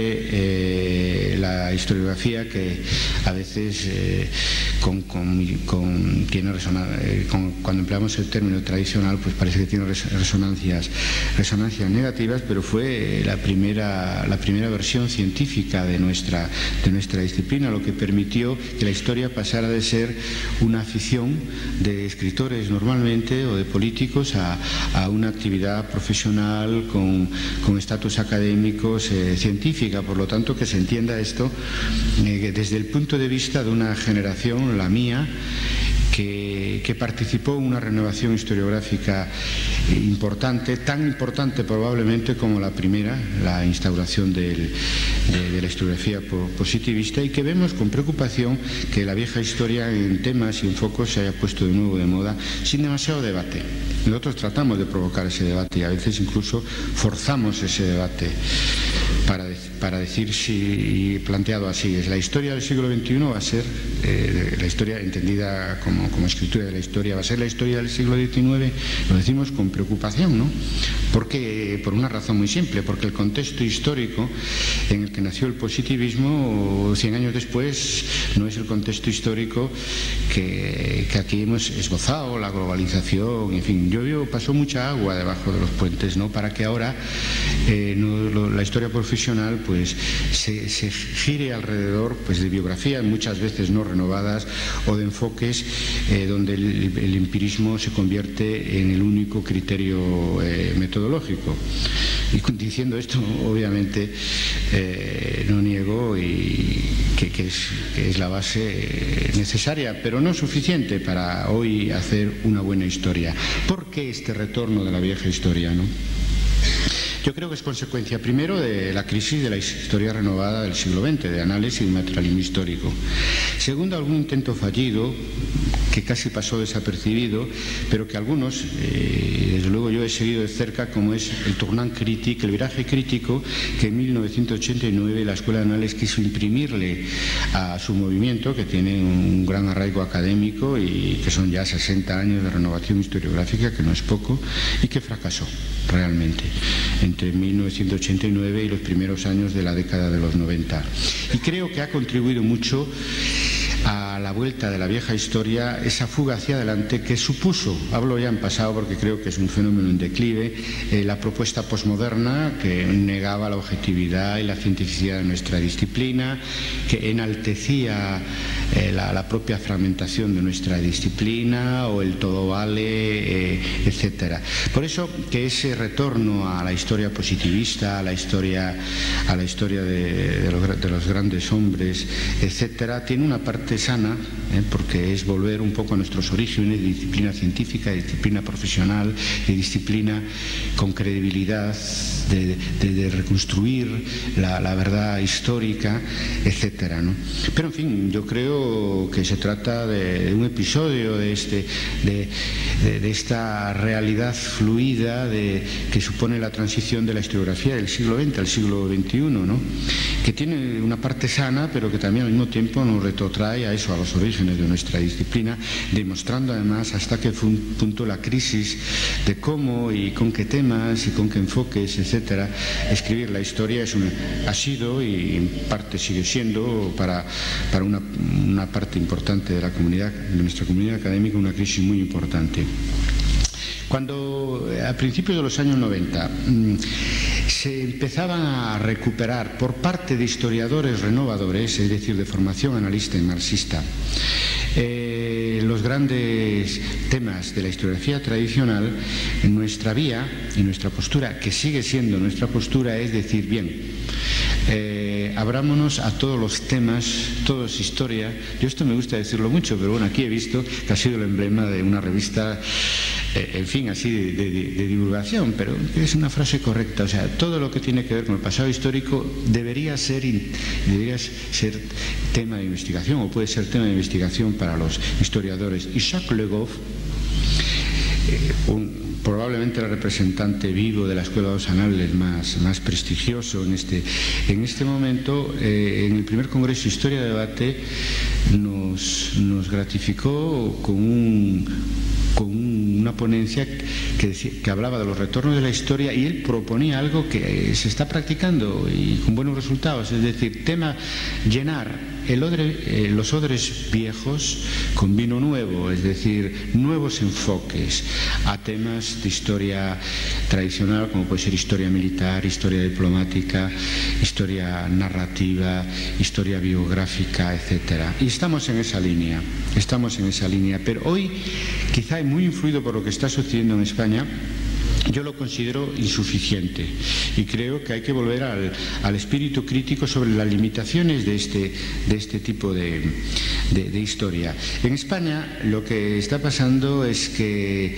eh, la historiografía, que a veces eh, con, con, con, tiene resonancia, eh, con, cuando empleamos el término tradicional, pues parece que tiene resonancias, resonancias negativas, pero fue la primera, la primera versión científica de nuestra, de nuestra disciplina, lo que permitió que la historia pasara de ser una afición de escritores normalmente o de políticos a, a una actividad profesional con, con estatus académicos eh, científica. Por lo tanto, que se entienda esto eh, desde el punto de vista de una generación, la mía, que, que participó en una renovación historiográfica importante, tan importante probablemente como la primera, la instauración del, de, de la historiografía positivista, y que vemos con preocupación que la vieja historia en temas y en focos se haya puesto de nuevo de moda sin demasiado debate. Nosotros tratamos de provocar ese debate y a veces incluso forzamos ese debate para, para decir, si planteado así, es la historia del siglo veintiuno va a ser eh, la historia entendida como, como escritura de la historia, va a ser la historia del siglo diecinueve, lo decimos con preocupación, ¿no? Porque, por una razón muy simple, porque el contexto histórico en el que nació el positivismo cien años después no es el contexto histórico que, que aquí hemos esbozado, la globalización, en fin, yo, pasó mucha agua debajo de los puentes, ¿no? Para que ahora eh, no, lo, la historia profesional pues se, se gire alrededor pues de biografías muchas veces no renovadas o de enfoques eh, donde el, el empirismo se convierte en el único criterio eh, metodológico. Y diciendo esto, obviamente eh, no niego y que, que, es, que es la base necesaria, pero no suficiente para hoy hacer una buena historia. ¿Por qué este retorno de la vieja historia, no? Yo creo que es consecuencia, primero, de la crisis de la historia renovada del siglo veinte, de análisis y materialismo histórico. Segundo, algún intento fallido, que casi pasó desapercibido, pero que algunos, eh, desde luego yo he seguido de cerca, como es el tournant critique, el viraje crítico, que en mil novecientos ochenta y nueve la Escuela de Análisis quiso imprimirle a su movimiento, que tiene un gran arraigo académico y que son ya sesenta años de renovación historiográfica, que no es poco, y que fracasó realmente entre mil novecientos ochenta y nueve y los primeros años de la década de los noventa. Y creo que ha contribuido mucho a la vuelta de la vieja historia esa fuga hacia adelante que supuso, hablo ya en pasado porque creo que es un fenómeno en declive, eh, la propuesta posmoderna que negaba la objetividad y la cientificidad de nuestra disciplina, que enaltecía eh, la, la propia fragmentación de nuestra disciplina o el todo vale, eh, etcétera. Por eso que ese retorno a la historia positivista, a la historia, a la historia de, de, los, de los grandes hombres, etcétera, tiene una parte sana, eh, porque es volver un poco a nuestros orígenes de disciplina científica, de disciplina profesional, de disciplina con credibilidad, de, de, de reconstruir la, la verdad histórica, etcétera, ¿no? Pero en fin, yo creo que se trata de, de un episodio de, este, de, de, de esta realidad fluida de, que supone la transición de la historiografía del siglo veinte al siglo veintiuno, ¿no? Que tiene una parte sana, pero que también al mismo tiempo nos retrotrae a eso, a los orígenes de nuestra disciplina, demostrando además hasta qué punto la crisis de cómo y con qué temas y con qué enfoques, etcétera, escribir la historia es una, ha sido y en parte sigue siendo para, para una, una parte importante de la comunidad, de nuestra comunidad académica, una crisis muy importante. Cuando a principios de los años noventa se empezaban a recuperar por parte de historiadores renovadores, es decir, de formación analista y marxista, eh, los grandes temas de la historiografía tradicional, nuestra vía y nuestra postura, que sigue siendo nuestra postura, es decir, bien, eh, abrámonos a todos los temas, todo es historia. Yo esto me gusta decirlo mucho, pero bueno, aquí he visto que ha sido el emblema de una revista, en fin, así de, de, de divulgación, pero es una frase correcta. O sea, todo lo que tiene que ver con el pasado histórico debería ser, debería ser tema de investigación, o puede ser tema de investigación para los historiadores. Y Jacques Le Goff, eh, un, probablemente el representante vivo de la Escuela de los Anales más, más prestigioso en este, en este momento, eh, en el primer Congreso Historia de Debate nos, nos gratificó con un con una ponencia que, decía, que hablaba de los retornos de la historia, y él proponía algo que se está practicando y con buenos resultados, es decir, tema llenar el odre, eh, los odres viejos con vino nuevo, es decir, nuevos enfoques a temas de historia tradicional, como puede ser historia militar, historia diplomática, historia narrativa, historia biográfica, etcétera. Y estamos en esa línea, estamos en esa línea, pero hoy, quizá muy influido por lo que está sucediendo en España, yo lo considero insuficiente y creo que hay que volver al, al espíritu crítico sobre las limitaciones de este, de este tipo de, de, de historia. En España lo que está pasando es que,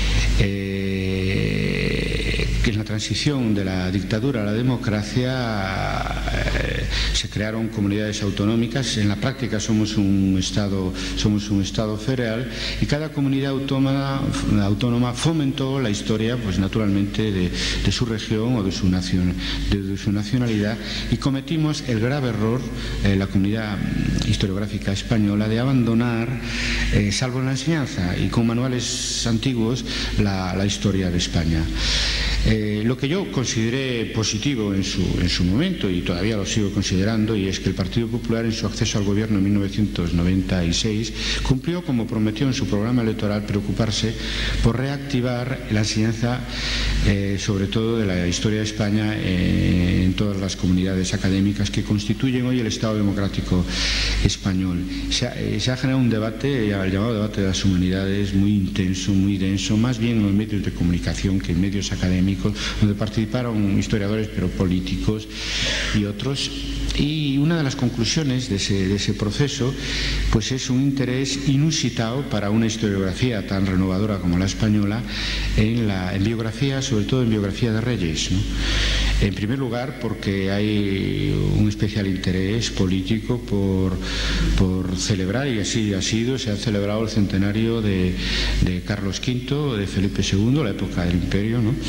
eh, que en la transición de la dictadura a la democracia eh, se crearon comunidades autonómicas. En la práctica somos un Estado, somos un Estado federal, y cada comunidad autónoma, autónoma fomentó la historia, pues naturalmente, de, de su región o de su, nacion, de, de su nacionalidad, y cometimos el grave error, eh, la comunidad historiográfica española, de abandonar, eh, salvo en la enseñanza y con manuales antiguos, la, la historia de España. Eh, lo que yo consideré positivo en su, en su momento, y todavía lo sigo considerando, y es que el Partido Popular, en su acceso al gobierno en mil novecientos noventa y seis, cumplió, como prometió en su programa electoral, preocuparse por reactivar la enseñanza, eh, sobre todo de la historia de España, eh, en todas las comunidades académicas que constituyen hoy el Estado democrático español. Se ha, eh, se ha generado un debate, el llamado debate de las humanidades, muy intenso, muy denso, más bien en los medios de comunicación que en medios académicos, donde participaron historiadores, pero políticos y otros. Y una de las conclusiones de ese, de ese proceso, pues es un interés inusitado para una historiografía tan renovadora como la española en, la, en biografía, sobre todo en biografía de reyes, ¿no? En primer lugar, porque hay un especial interés político por, por celebrar, y así ha sido, se ha celebrado el centenario de, de Carlos quinto, de Felipe segundo, la época del Imperio, ¿no?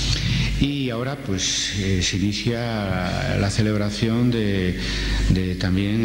Y ahora pues eh, se inicia la celebración de, de también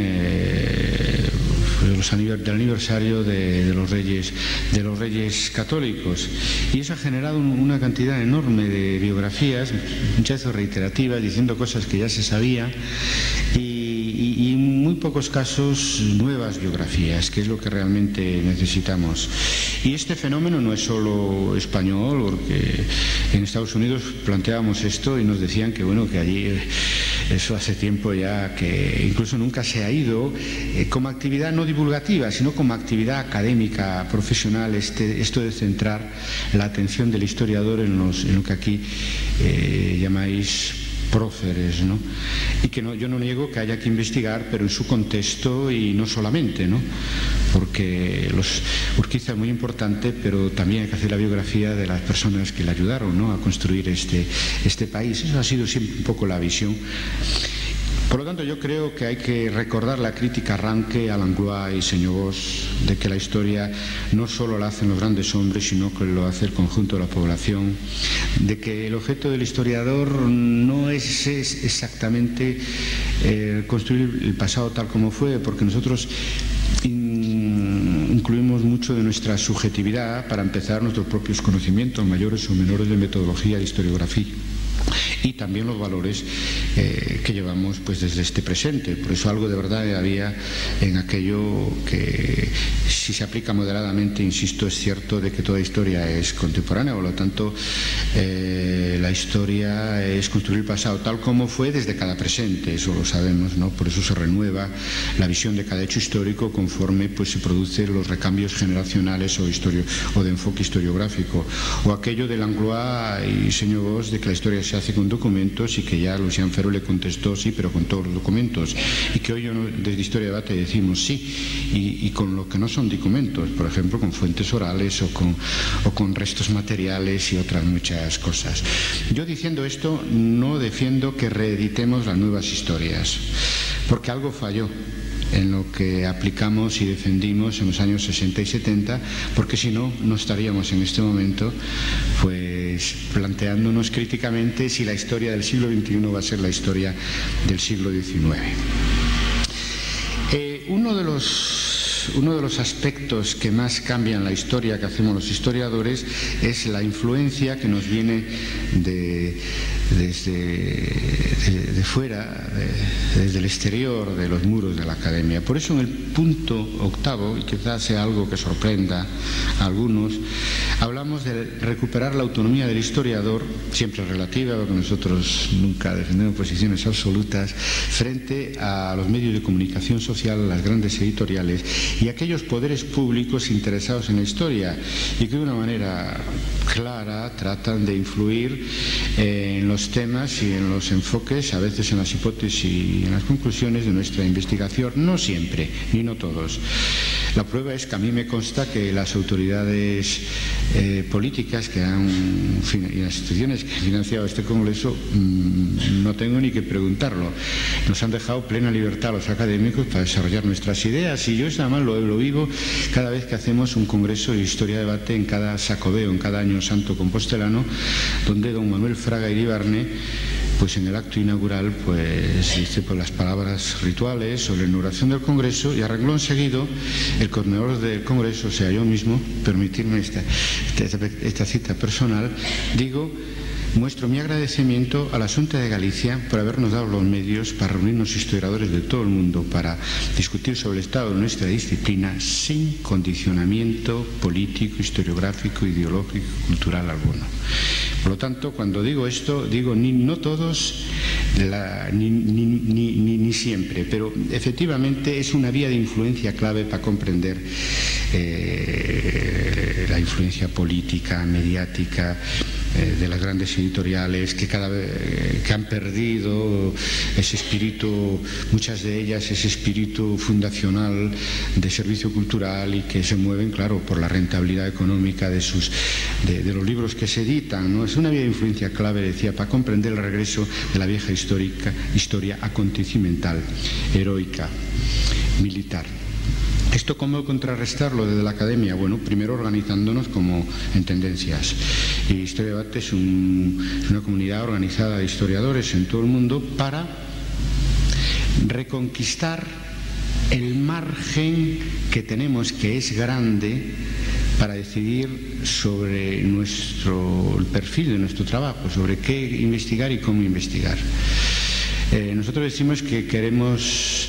eh, los anivers, del aniversario de, de los reyes de los reyes católicos, y eso ha generado un, una cantidad enorme de biografías, muchas veces reiterativas, diciendo cosas que ya se sabía, y, y, y en muy pocos casos nuevas biografías, que es lo que realmente necesitamos. Y este fenómeno no es solo español, porque en Estados Unidos planteábamos esto y nos decían que bueno, que allí Eso hace tiempo ya que incluso nunca se ha ido eh, como actividad no divulgativa, sino como actividad académica, profesional, este, esto de centrar la atención del historiador en, los, en lo que aquí eh, llamáis próceres, ¿no? Y que no, yo no niego que haya que investigar, pero en su contexto y no solamente, ¿no? Porque los, Urquiza es muy importante, pero también hay que hacer la biografía de las personas que le ayudaron, ¿no?, a construir este, este país. Eso ha sido siempre un poco la visión. Por lo tanto, yo creo que hay que recordar la crítica Ranque a Langlois y Señogós de que la historia no solo la hacen los grandes hombres, sino que lo hace el conjunto de la población, de que el objeto del historiador no es, es exactamente eh, construir el pasado tal como fue, porque nosotros in, incluimos mucho de nuestra subjetividad para empezar nuestros propios conocimientos, mayores o menores, de metodología de historiografía, y también los valores eh, que llevamos pues desde este presente. Por eso algo de verdad había en aquello que, si se aplica moderadamente, insisto, es cierto de que toda historia es contemporánea, por lo tanto eh, la historia es construir el pasado tal como fue desde cada presente, eso lo sabemos, ¿no? Por eso se renueva la visión de cada hecho histórico conforme pues se producen los recambios generacionales o, historio, o de enfoque historiográfico, o aquello de Langlois y Señogós de que la historia se hace con documentos, y que ya Lucián Ferro le contestó sí, pero con todos los documentos, y que hoy yo, desde Historia de Debate, decimos sí, y, y con lo que no son documentos, por ejemplo con fuentes orales o con, o con restos materiales y otras muchas cosas. Yo, diciendo esto, no defiendo que reeditemos las nuevas historias, porque algo falló en lo que aplicamos y defendimos en los años sesenta y setenta, porque si no, no estaríamos en este momento pues planteándonos críticamente si la historia del siglo veintiuno va a ser la historia del siglo diecinueve. Eh, uno de los Uno de los aspectos que más cambian la historia que hacemos los historiadores es la influencia que nos viene de, desde de, de fuera, de, desde el exterior de los muros de la academia. Por eso en el punto octavo, y quizás sea algo que sorprenda a algunos, hablamos de recuperar la autonomía del historiador, siempre relativa, porque nosotros nunca defendemos posiciones absolutas, frente a los medios de comunicación social, las grandes editoriales y aquellos poderes públicos interesados en la historia, y que de una manera clara tratan de influir en los temas y en los enfoques, a veces en las hipótesis y en las conclusiones de nuestra investigación. No siempre, ni no todos. La prueba es que a mí me consta que las autoridades eh, políticas que han, y las instituciones que han financiado este congreso, mmm, no tengo ni que preguntarlo, nos han dejado plena libertad a los académicos para desarrollar nuestras ideas, y yo eso además lo, lo vivo cada vez que hacemos un congreso de Historia de Debate en cada Sacobeo, en cada año santo compostelano, donde don Manuel Fraga Iribarne, pues en el acto inaugural, pues dice pues, las palabras rituales sobre la inauguración del Congreso, y a renglón seguido el coordinador del Congreso, o sea yo mismo, permitirme esta, esta, esta cita personal, digo: muestro mi agradecimiento a la Xunta de Galicia por habernos dado los medios para reunirnos historiadores de todo el mundo para discutir sobre el estado de nuestra disciplina sin condicionamiento político, historiográfico, ideológico, cultural alguno. Por lo tanto, cuando digo esto, digo ni no todos, la, ni, ni, ni, ni, ni siempre, pero efectivamente es una vía de influencia clave para comprender eh, la influencia política, mediática, eh, de las grandes editoriales que cada vez eh, que han perdido ese espíritu, muchas de ellas ese espíritu fundacional de servicio cultural, y que se mueven, claro, por la rentabilidad económica de sus de, de los libros que se editan, ¿no? Es una vía de influencia clave, decía, para comprender el regreso de la vieja histórica, historia acontecimental, heroica, militar. ¿Esto cómo contrarrestarlo desde la academia? Bueno, primero organizándonos como en tendencias. Y Historia de Debate es, un, es una comunidad organizada de historiadores en todo el mundo para reconquistar el margen que tenemos, que es grande, para decidir sobre nuestro, el perfil de nuestro trabajo, sobre qué investigar y cómo investigar. Eh, nosotros decimos que queremos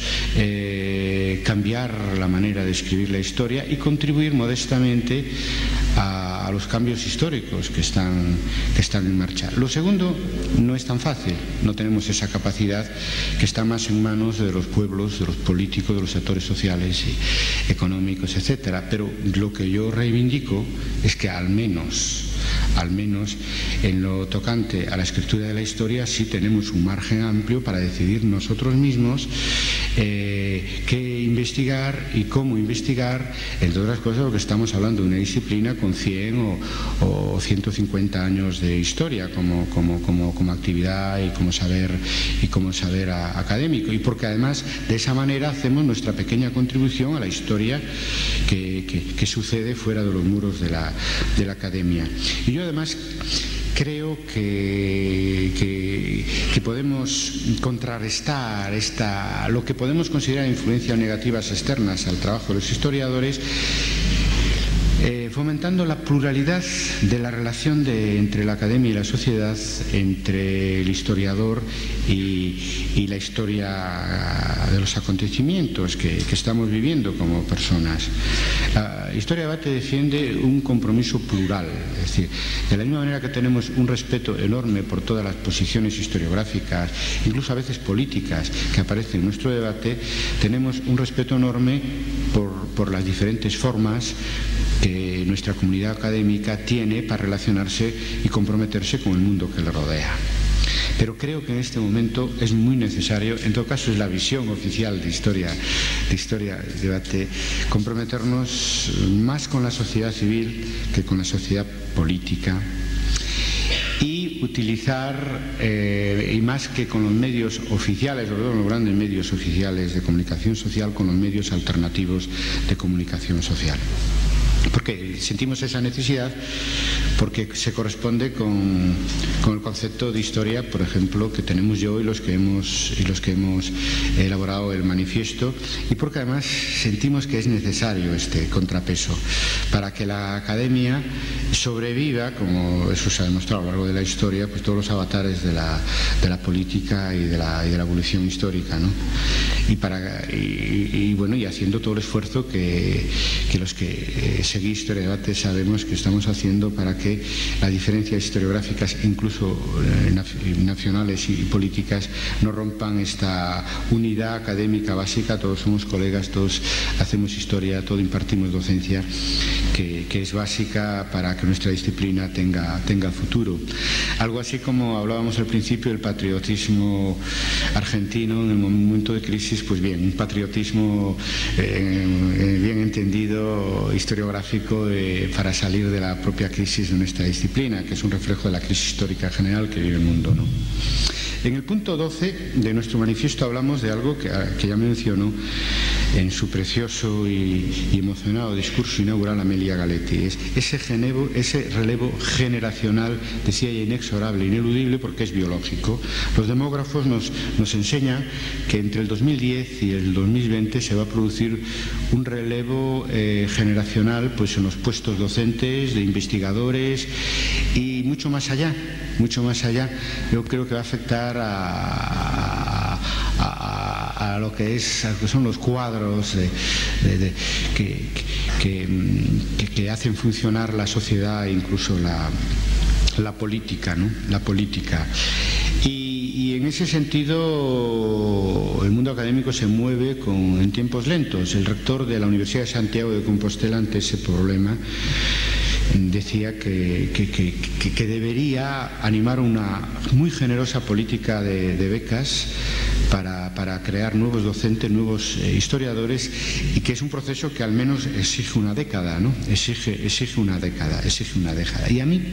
eh, cambiar la manera de escribir la historia y contribuir modestamente a a los cambios históricos que están, que están en marcha. Lo segundo no es tan fácil, no tenemos esa capacidad que está más en manos de los pueblos, de los políticos, de los sectores sociales y económicos, etcétera. Pero lo que yo reivindico es que al menos al menos en lo tocante a la escritura de la historia sí tenemos un margen amplio para decidir nosotros mismos eh, qué investigar y cómo investigar, entre otras cosas porque estamos hablando de una disciplina con cien o, o ciento cincuenta años de historia como, como, como, como actividad y como saber, y como saber a, académico, y porque además de esa manera hacemos nuestra pequeña contribución a la historia que, que, que sucede fuera de los muros de la, de la academia. Y yo además creo que, que, que podemos contrarrestar esta, lo que podemos considerar influencias negativas externas al trabajo de los historiadores, eh, fomentando la pluralidad de la relación de, entre la academia y la sociedad, entre el historiador y, y la historia de los acontecimientos que, que estamos viviendo como personas. La Historia Debate defiende un compromiso plural, es decir, de la misma manera que tenemos un respeto enorme por todas las posiciones historiográficas, incluso a veces políticas, que aparecen en nuestro debate, tenemos un respeto enorme por, por las diferentes formas que nuestra comunidad académica tiene para relacionarse y comprometerse con el mundo que le rodea. Pero creo que en este momento es muy necesario, en todo caso es la visión oficial de Historia, de Historia Debate, comprometernos más con la sociedad civil que con la sociedad política, y utilizar, eh, y más que con los medios oficiales, sobre todo los grandes medios oficiales de comunicación social, con los medios alternativos de comunicación social. Porque sentimos esa necesidad porque se corresponde con, con el concepto de historia, por ejemplo, que tenemos yo y los que hemos y los que hemos elaborado el manifiesto, y porque además sentimos que es necesario este contrapeso para que la academia sobreviva, como eso se ha demostrado a lo largo de la historia, pues todos los avatares de la, de la política y de la, y de la evolución histórica, ¿no? Y, para, y, y bueno, y haciendo todo el esfuerzo que, que los que eh, seguís Historia Debate sabemos que estamos haciendo para que las diferencias historiográficas, incluso eh, nacionales y políticas, no rompan esta unidad académica básica. Todos somos colegas, todos hacemos historia, todos impartimos docencia, que, que es básica para que nuestra disciplina tenga, tenga futuro. Algo así como hablábamos al principio del patriotismo argentino en el momento de crisis, pues bien, un patriotismo eh, bien entendido, historiográfico, eh, para salir de la propia crisis de nuestra disciplina, que es un reflejo de la crisis histórica general que vive el mundo, ¿no? En el punto doce de nuestro manifiesto hablamos de algo que, que ya mencionó en su precioso y, y emocionado discurso inaugural Amelia Galetti. Es ese, genevo, ese relevo generacional, decía ella, inexorable, ineludible, porque es biológico. Los demógrafos nos, nos enseñan que entre el dos mil diez y el dos mil veinte se va a producir un relevo eh, generacional, pues en los puestos docentes, de investigadores y mucho más allá, mucho más allá. Yo creo que va a afectar a, a, a lo que es, a lo que son los cuadros de, de, de, que, que, que, que hacen funcionar la sociedad e incluso la, la política, ¿no? La política. Y, y en ese sentido el mundo académico se mueve con, en tiempos lentos. El rector de la Universidad de Santiago de Compostela, ante ese problema, decía que, que, que, que debería animar una muy generosa política de, de becas para, para crear nuevos docentes, nuevos eh, historiadores, y que es un proceso que al menos exige una década, ¿no? Exige, exige una década, exige una década. Y a mí,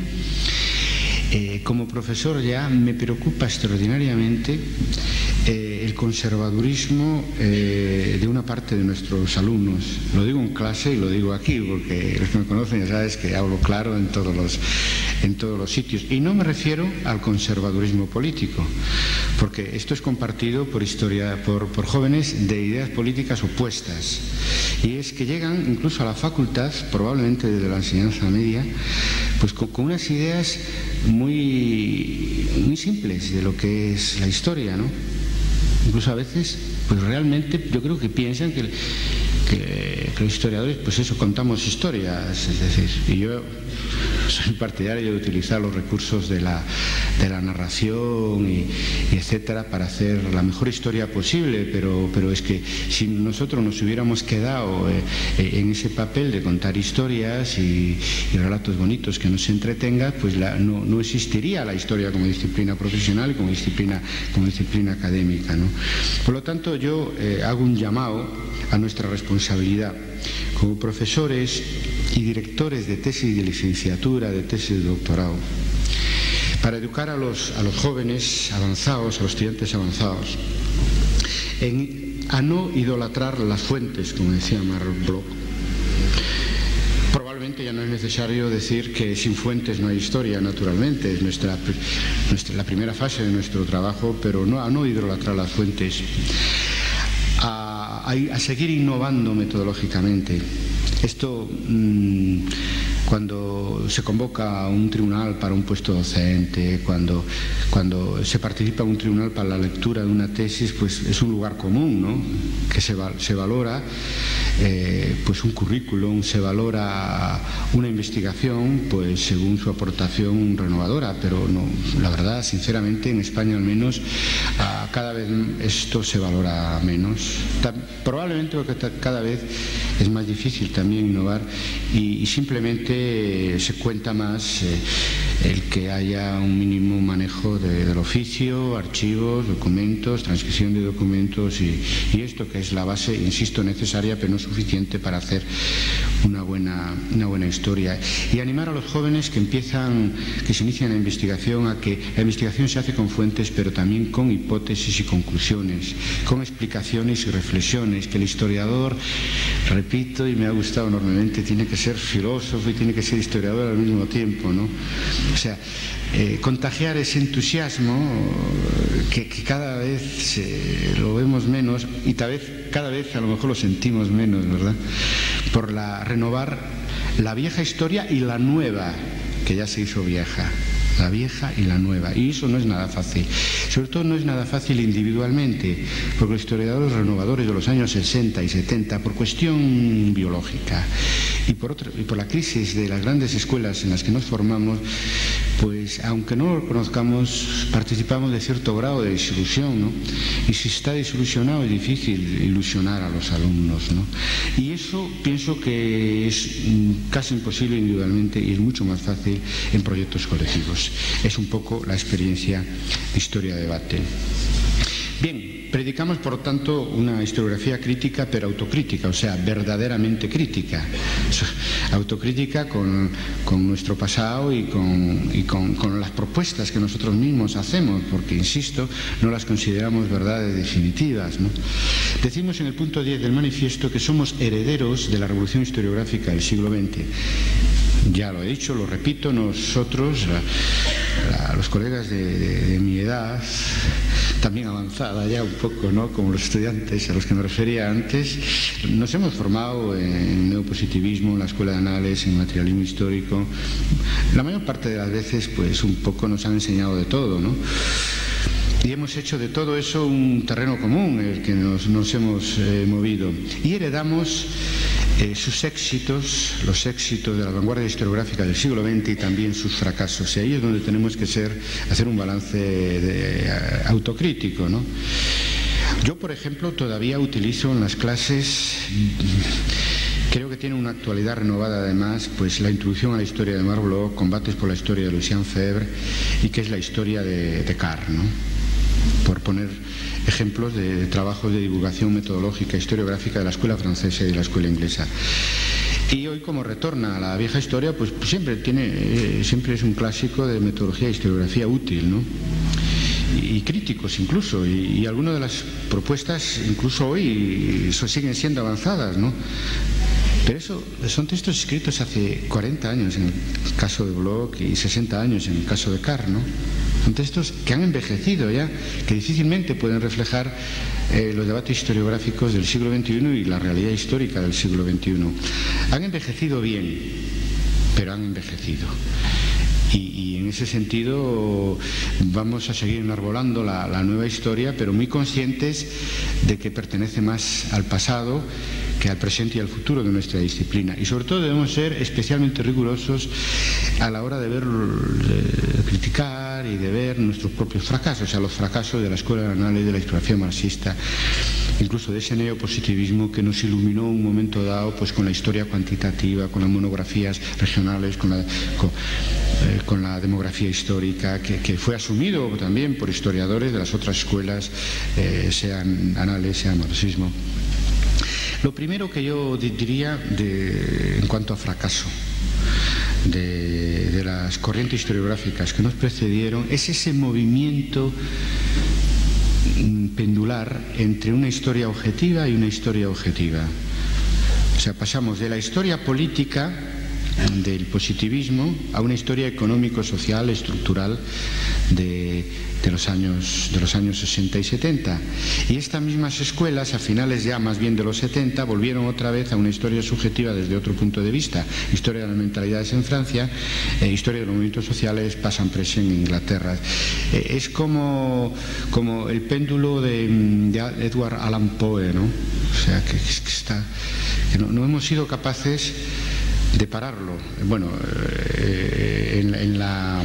eh, como profesor, ya me preocupa extraordinariamente eh, el conservadurismo eh, de una parte de nuestros alumnos. Lo digo en clase y lo digo aquí, porque los que me conocen ya sabes que hablo claro en todos los, en todos los sitios. Y no me refiero al conservadurismo político, porque esto es compartido por, historia, por, por jóvenes de ideas políticas opuestas. Y es que llegan incluso a la facultad, probablemente desde la enseñanza media, pues con, con unas ideas muy, muy simples de lo que es la historia, ¿no? Incluso a veces, pues realmente yo creo que piensan que, que, que los historiadores, pues eso, contamos historias, es decir, y yo soy partidario de utilizar los recursos de la, de la narración y, y etcétera para hacer la mejor historia posible, pero, pero es que si nosotros nos hubiéramos quedado eh, en ese papel de contar historias y, y relatos bonitos que nos entretengan, pues la, no, no existiría la historia como disciplina profesional y como disciplina, como disciplina académica, ¿no? Por lo tanto, yo eh, hago un llamado a nuestra responsabilidad como profesores y directores de tesis de licenciatura, de tesis de doctorado, para educar a los, a los jóvenes avanzados, a los estudiantes avanzados, en, a no idolatrar las fuentes, como decía Marl Bloch. Probablemente ya no es necesario decir que sin fuentes no hay historia, naturalmente, es nuestra, nuestra, la primera fase de nuestro trabajo, pero no, a no idolatrar las fuentes, a, a, a seguir innovando metodológicamente. Esto, mmm, cuando se convoca a un tribunal para un puesto docente, cuando, cuando se participa en un tribunal para la lectura de una tesis, pues es un lugar común, ¿no? Que se, se valora eh, pues un currículum, se valora una investigación, pues según su aportación renovadora, pero no, la verdad, sinceramente, en España al menos, a cada vez esto se valora menos. Ta, probablemente porque cada vez es más difícil también innovar y, y simplemente se cuenta más eh, el que haya un mínimo manejo de, del oficio, archivos, documentos, transcripción de documentos y, y esto que es la base, insisto, necesaria pero no suficiente para hacer una buena, una buena historia. Y animar a los jóvenes que empiezan, que se inician la investigación, a que la investigación se hace con fuentes pero también con hipótesis y conclusiones, con explicaciones y reflexiones, que el historiador, repito y me ha gustado enormemente, tiene que ser filósofo y tiene que ser historiador al mismo tiempo, ¿no? O sea, eh, contagiar ese entusiasmo que, que cada vez se, lo vemos menos y tal vez, cada vez a lo mejor lo sentimos menos, ¿verdad? Por la, renovar la vieja historia y la nueva, que ya se hizo vieja. La vieja y la nueva, y eso no es nada fácil, sobre todo no es nada fácil individualmente, porque los historiadores renovadores de los años sesenta y setenta, por cuestión biológica y por, otro, y por la crisis de las grandes escuelas en las que nos formamos, pues aunque no lo conozcamos, participamos de cierto grado de desilusión, ¿no? Y si está desilusionado es difícil ilusionar a los alumnos, ¿no? Y eso pienso que es casi imposible individualmente y es mucho más fácil en proyectos colectivos. Es un poco la experiencia de Historia-Debate. Bien, predicamos por tanto una historiografía crítica pero autocrítica, o sea, verdaderamente crítica. Autocrítica con, con nuestro pasado y, con, y con, con las propuestas que nosotros mismos hacemos, porque, insisto, no las consideramos verdades definitivas, ¿no? Decimos en el punto diez del manifiesto que somos herederos de la revolución historiográfica del siglo veinte. Ya lo he dicho, lo repito, nosotros, la, la, los colegas de, de, de mi edad, también avanzada ya un poco, ¿no? Como los estudiantes a los que me refería antes, nos hemos formado en neopositivismo, en la Escuela de Anales, en materialismo histórico. La mayor parte de las veces, pues un poco nos han enseñado de todo, ¿no? Y hemos hecho de todo eso un terreno común en el que nos, nos hemos eh, movido. Y heredamos eh, sus éxitos, los éxitos de la vanguardia historiográfica del siglo veinte y también sus fracasos. Y ahí es donde tenemos que ser, hacer un balance de, de, uh, autocrítico, ¿no? Yo, por ejemplo, todavía utilizo en las clases, creo que tiene una actualidad renovada además, pues la introducción a la historia de Marl Bloch, combates por la historia de Lucien Febvre y que es la historia de Descartes, ¿no? Por poner ejemplos de trabajos de divulgación metodológica historiográfica de la escuela francesa y de la escuela inglesa. Y hoy, como retorna a la vieja historia, pues siempre tiene, eh, siempre es un clásico de metodología e historiografía útil, ¿no? Y, y críticos incluso, y, y algunas de las propuestas incluso hoy eso, siguen siendo avanzadas, ¿no? Pero eso son textos escritos hace cuarenta años en el caso de Bloch y sesenta años en el caso de Descartes, ¿no? Son textos que han envejecido ya, que difícilmente pueden reflejar eh, los debates historiográficos del siglo veintiuno y la realidad histórica del siglo veintiuno. Han envejecido bien, pero han envejecido. Y, y en ese sentido vamos a seguir enarbolando la, la nueva historia, pero muy conscientes de que pertenece más al pasado que al presente y al futuro de nuestra disciplina. Y sobre todo debemos ser especialmente rigurosos a la hora de ver, de criticar y de ver nuestros propios fracasos, o sea, los fracasos de la escuela de análisis de la historiografía marxista, incluso de ese neopositivismo que nos iluminó un momento dado pues con la historia cuantitativa, con las monografías regionales, con la, con, eh, con la demografía histórica, que, que fue asumido también por historiadores de las otras escuelas, eh, sean análisis, sean marxismo. Lo primero que yo diría de, en cuanto a fracaso de, de las corrientes historiográficas que nos precedieron es ese movimiento pendular entre una historia objetiva y una historia objetiva. O sea, pasamos de la historia política del positivismo a una historia económico-social, estructural de, de, los años, de los años sesenta y setenta. Y estas mismas escuelas, a finales ya más bien de los setenta, volvieron otra vez a una historia subjetiva desde otro punto de vista. Historia de las mentalidades en Francia, eh, historia de los movimientos sociales, pasan presa en Inglaterra. Eh, es como, como el péndulo de, de Edward Allan Poe, ¿no? O sea, que, que, está, que no, no hemos sido capaces de pararlo. Bueno, eh, en, en, la,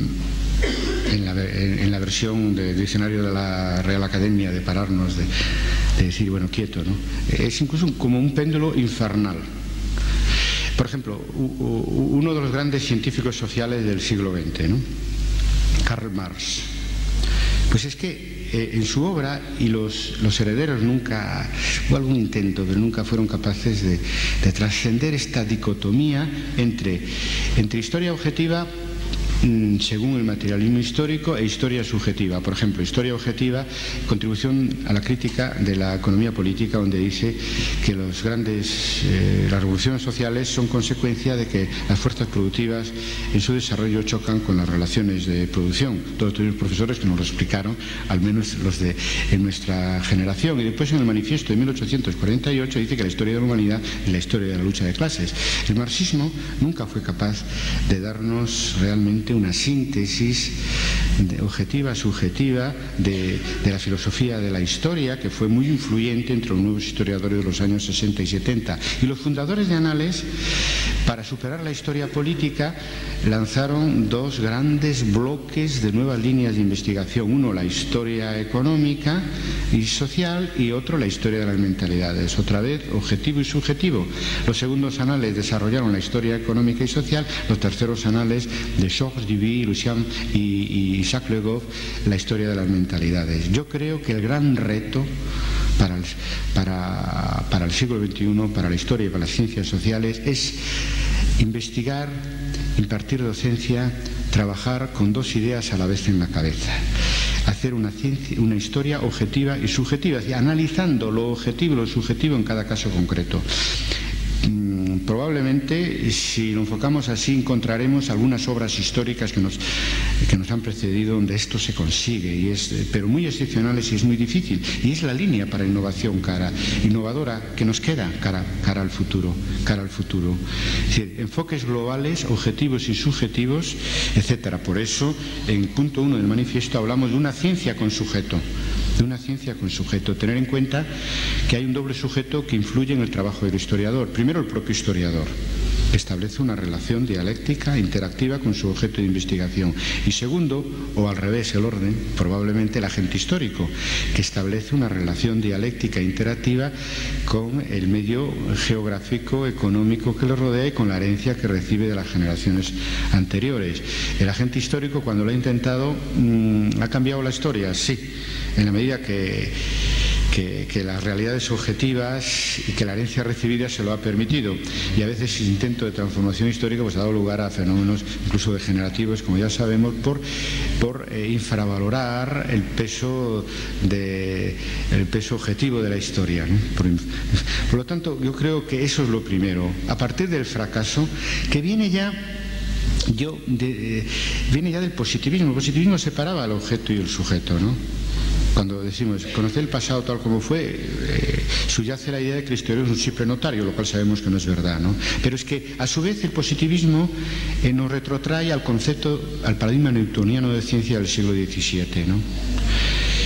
en, la, en la versión del diccionario de la Real Academia, de pararnos, de, de decir, bueno, quieto, ¿no? Es incluso como un péndulo infernal. Por ejemplo, uno de los grandes científicos sociales del siglo veinte, ¿no? Karl Marx. Pues es que eh, en su obra, y los, los herederos nunca, hubo algún intento, pero nunca fueron capaces de, de trascender esta dicotomía entre, entre historia objetiva según el materialismo histórico e historia subjetiva. Por ejemplo, historia objetiva, contribución a la crítica de la economía política, donde dice que los grandes, eh, las revoluciones sociales son consecuencia de que las fuerzas productivas en su desarrollo chocan con las relaciones de producción. Todos tuvimos profesores que nos lo explicaron, al menos los de en nuestra generación. Y después en el manifiesto de mil ochocientos cuarenta y ocho dice que la historia de la humanidad es la historia de la lucha de clases. El marxismo nunca fue capaz de darnos realmente una síntesis de objetiva, subjetiva de, de la filosofía de la historia, que fue muy influyente entre los nuevos historiadores de los años sesenta y setenta. Y los fundadores de Anales, para superar la historia política, lanzaron dos grandes bloques de nuevas líneas de investigación. Uno, la historia económica y social, y otro, la historia de las mentalidades. Otra vez, objetivo y subjetivo. Los segundos Anales desarrollaron la historia económica y social. Los terceros Anales de Georges Duby, Lucien y, y Jacques Le Goff, la historia de las mentalidades. Yo creo que el gran reto para el, para, para el siglo veintiuno, para la historia y para las ciencias sociales, es investigar, impartir docencia, trabajar con dos ideas a la vez en la cabeza. Hacer una, ciencia, una historia objetiva y subjetiva, analizando lo objetivo y lo subjetivo en cada caso concreto. Probablemente, si lo enfocamos así, encontraremos algunas obras históricas que nos, que nos han precedido donde esto se consigue, y es, pero muy excepcionales, y es muy difícil. Y es la línea para innovación cara, innovadora que nos queda cara, cara al futuro, cara al futuro. Es decir, enfoques globales, objetivos y subjetivos, etcétera. Por eso, en punto uno del manifiesto hablamos de una ciencia con sujeto. de una ciencia con sujeto. Tener en cuenta que hay un doble sujeto que influye en el trabajo del historiador. Primero, el propio historiador, que establece una relación dialéctica, interactiva con su objeto de investigación. Y segundo, o al revés, el orden, probablemente el agente histórico, que establece una relación dialéctica interactiva con el medio geográfico, económico que le rodea y con la herencia que recibe de las generaciones anteriores. El agente histórico, cuando lo ha intentado, mmm, ha cambiado la historia, sí, en la medida que, que, que las realidades objetivas y que la herencia recibida se lo ha permitido. Y a veces el intento de transformación histórica pues ha dado lugar a fenómenos incluso degenerativos, como ya sabemos, por, por eh, infravalorar el peso, de, el peso objetivo de la historia, ¿no? Por, por lo tanto, yo creo que eso es lo primero. A partir del fracaso, que viene ya... Yo, de, eh, viene ya del positivismo. El positivismo separaba al objeto y el sujeto, ¿no? Cuando decimos conocer el pasado tal como fue, eh, subyace la idea de que el historiador es un simple notario, lo cual sabemos que no es verdad, ¿no? Pero es que a su vez el positivismo eh, nos retrotrae al concepto, al paradigma newtoniano de ciencia del siglo diecisiete, ¿no?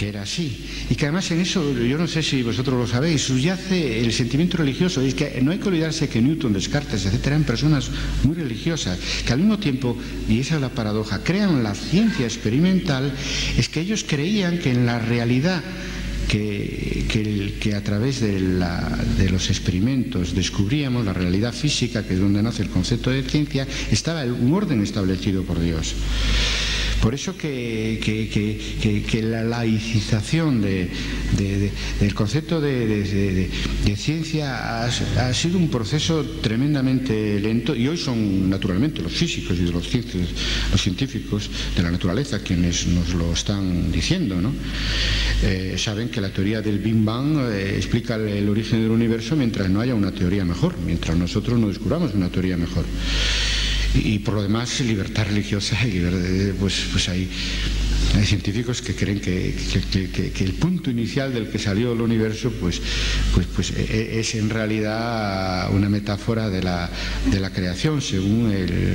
que era así, y que además en eso, yo no sé si vosotros lo sabéis, subyace el sentimiento religioso. Es que no hay que olvidarse que Newton, Descartes, etcétera, eran personas muy religiosas, que al mismo tiempo, y esa es la paradoja, crean la ciencia experimental. Es que ellos creían que en la realidad Que, que, que a través de, la, de los experimentos descubríamos, la realidad física, que es donde nace el concepto de ciencia, estaba un orden establecido por Dios. Por eso que, que, que, que, que la laicización de, de, de, del concepto de, de, de, de ciencia ha, ha sido un proceso tremendamente lento, y hoy son naturalmente los físicos y de los, ciencias, los científicos de la naturaleza quienes nos lo están diciendo, ¿no? Eh, saben que la teoría del Big Bang eh, explica el, el origen del universo mientras no haya una teoría mejor, mientras nosotros no descubramos una teoría mejor. Y, y por lo demás, libertad religiosa, y pues, pues hay, hay científicos que creen que, que, que, que el punto inicial del que salió el universo pues, pues, pues es en realidad una metáfora de la, de la creación, según el, el,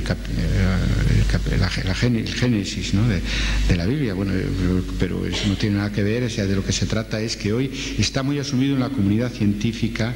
el, la, la, el Génesis, ¿no? de, de la Biblia. Bueno, pero, pero eso no tiene nada que ver. O sea, de lo que se trata es que hoy está muy asumido en la comunidad científica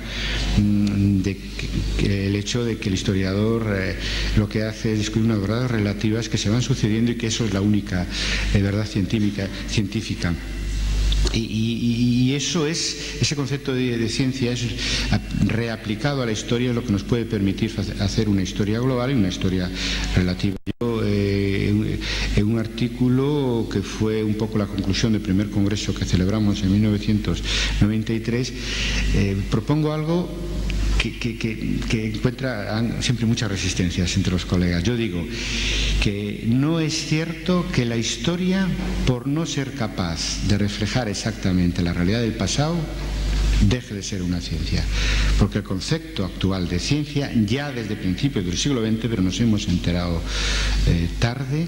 de que, que el hecho de que el historiador eh, lo que hace es descubrir unas verdades relativas que se van sucediendo, y que eso es la única eh, verdad científica, científica. Y, y, y eso es, ese concepto de, de ciencia es reaplicado a la historia, es lo que nos puede permitir hacer una historia global y una historia relativa. Yo, eh, en un artículo que fue un poco la conclusión del primer congreso que celebramos en mil novecientos noventa y tres, eh, propongo algo Que, que, que, que encuentra siempre muchas resistencias entre los colegas. Yo digo que no es cierto que la historia, por no ser capaz de reflejar exactamente la realidad del pasado, deje de ser una ciencia, porque el concepto actual de ciencia, ya desde principios del siglo veinte, pero nos hemos enterado eh, tarde,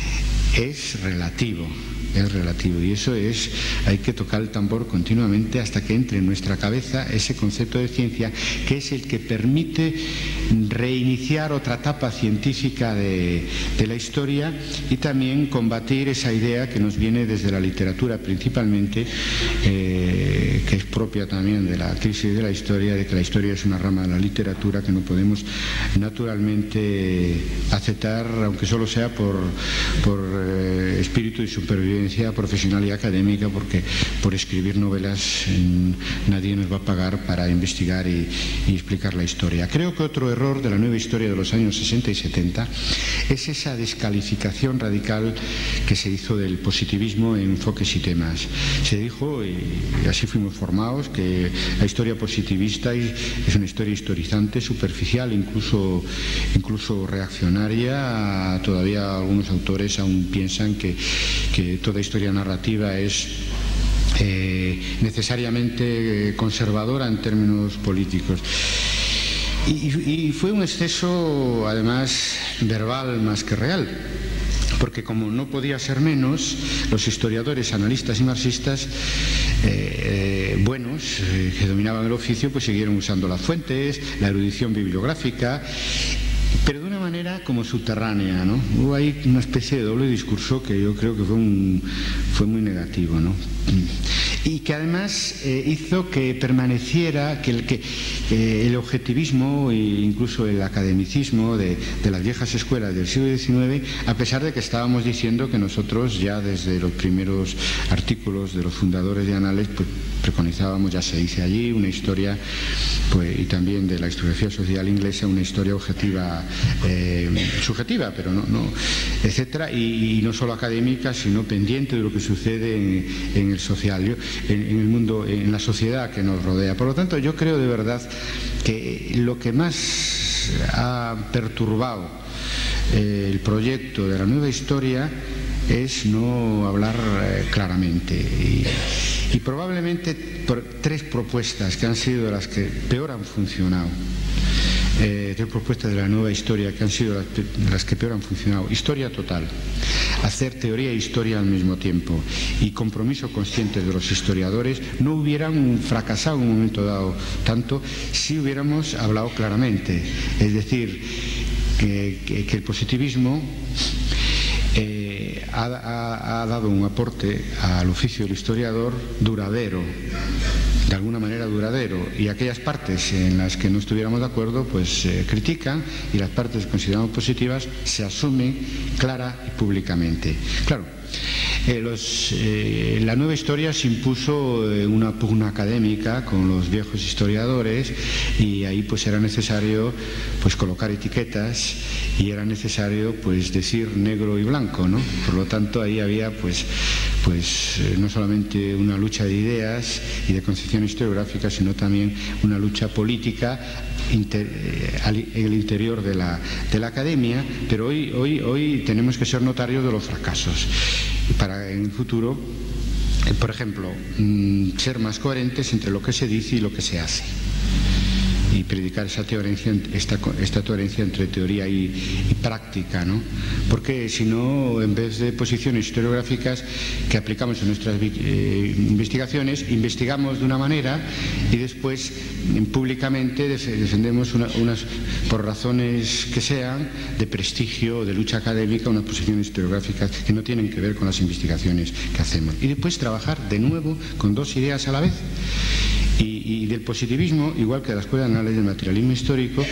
es relativo. Es relativo, y eso es, hay que tocar el tambor continuamente hasta que entre en nuestra cabeza ese concepto de ciencia, que es el que permite reiniciar otra etapa científica de, de la historia, y también combatir esa idea que nos viene desde la literatura principalmente, eh, que es propia también de la crisis de la historia, de que la historia es una rama de la literatura que no podemos naturalmente aceptar, aunque solo sea por, por eh, espíritu de supervivencia profesional y académica, porque por escribir novelas eh, nadie nos va a pagar para investigar y, y explicar la historia. Creo que otro error de la nueva historia de los años sesenta y setenta es esa descalificación radical que se hizo del positivismo en enfoques y temas. Se dijo, y así fuimos formados, que la historia positivista es una historia historizante, superficial, incluso, incluso reaccionaria. Todavía algunos autores aún piensan que, que toda historia narrativa es eh, necesariamente conservadora en términos políticos. Y, y fue un exceso, además, verbal más que real, porque como no podía ser menos, los historiadores, analistas y marxistas eh, buenos, eh, que dominaban el oficio, pues siguieron usando las fuentes, la erudición bibliográfica, pero de una manera como subterránea, ¿no? Hubo ahí una especie de doble discurso que yo creo que fue, un, fue muy negativo, ¿no? Y que además eh, hizo que permaneciera que el, que, que el objetivismo e incluso el academicismo de, de las viejas escuelas del siglo diecinueve, a pesar de que estábamos diciendo que nosotros ya desde los primeros artículos de los fundadores de Anales pues, preconizábamos, ya se dice allí, una historia, pues, y también de la historiografía social inglesa, una historia objetiva, eh, subjetiva, pero no, no etcétera, y, y no solo académica, sino pendiente de lo que sucede en, en el social, yo, en, en el mundo, en la sociedad que nos rodea. Por lo tanto, yo creo de verdad que lo que más ha perturbado eh, el proyecto de la nueva historia es no hablar eh, claramente, y, y probablemente por tres propuestas que han sido las que peor han funcionado. Eh, tres propuestas de la nueva historia que han sido las, las que peor han funcionado. Historia total, hacer teoría e historia al mismo tiempo, y compromiso consciente de los historiadores, no hubieran fracasado en un momento dado tanto si hubiéramos hablado claramente. Es decir, que, que, que el positivismo eh, ha, ha, ha dado un aporte al oficio del historiador duradero, de alguna manera duradero, y aquellas partes en las que no estuviéramos de acuerdo pues se eh, critican, y las partes que consideramos positivas se asumen clara y públicamente. Claro, eh, los, eh, la nueva historia se impuso eh, una pugna académica con los viejos historiadores, y ahí pues era necesario pues colocar etiquetas, y era necesario pues decir negro y blanco, ¿no? Por lo tanto ahí había pues pues eh, no solamente una lucha de ideas y de concepción historiográfica, sino también una lucha política inter, eh, al, en el interior de la, de la academia. Pero hoy, hoy, hoy tenemos que ser notarios de los fracasos para en el futuro, eh, por ejemplo, mmm, ser más coherentes entre lo que se dice y lo que se hace, y predicar esa coherencia, esta, esta coherencia entre teoría y, y práctica, ¿no? Porque si no, en vez de posiciones historiográficas que aplicamos en nuestras eh, investigaciones, investigamos de una manera y después públicamente defendemos una, unas, por razones que sean, de prestigio o de lucha académica, unas posiciones historiográficas que no tienen que ver con las investigaciones que hacemos. Y después trabajar de nuevo con dos ideas a la vez. Y, y del positivismo, igual que de la Escuela de Análisis del Materialismo Histórico,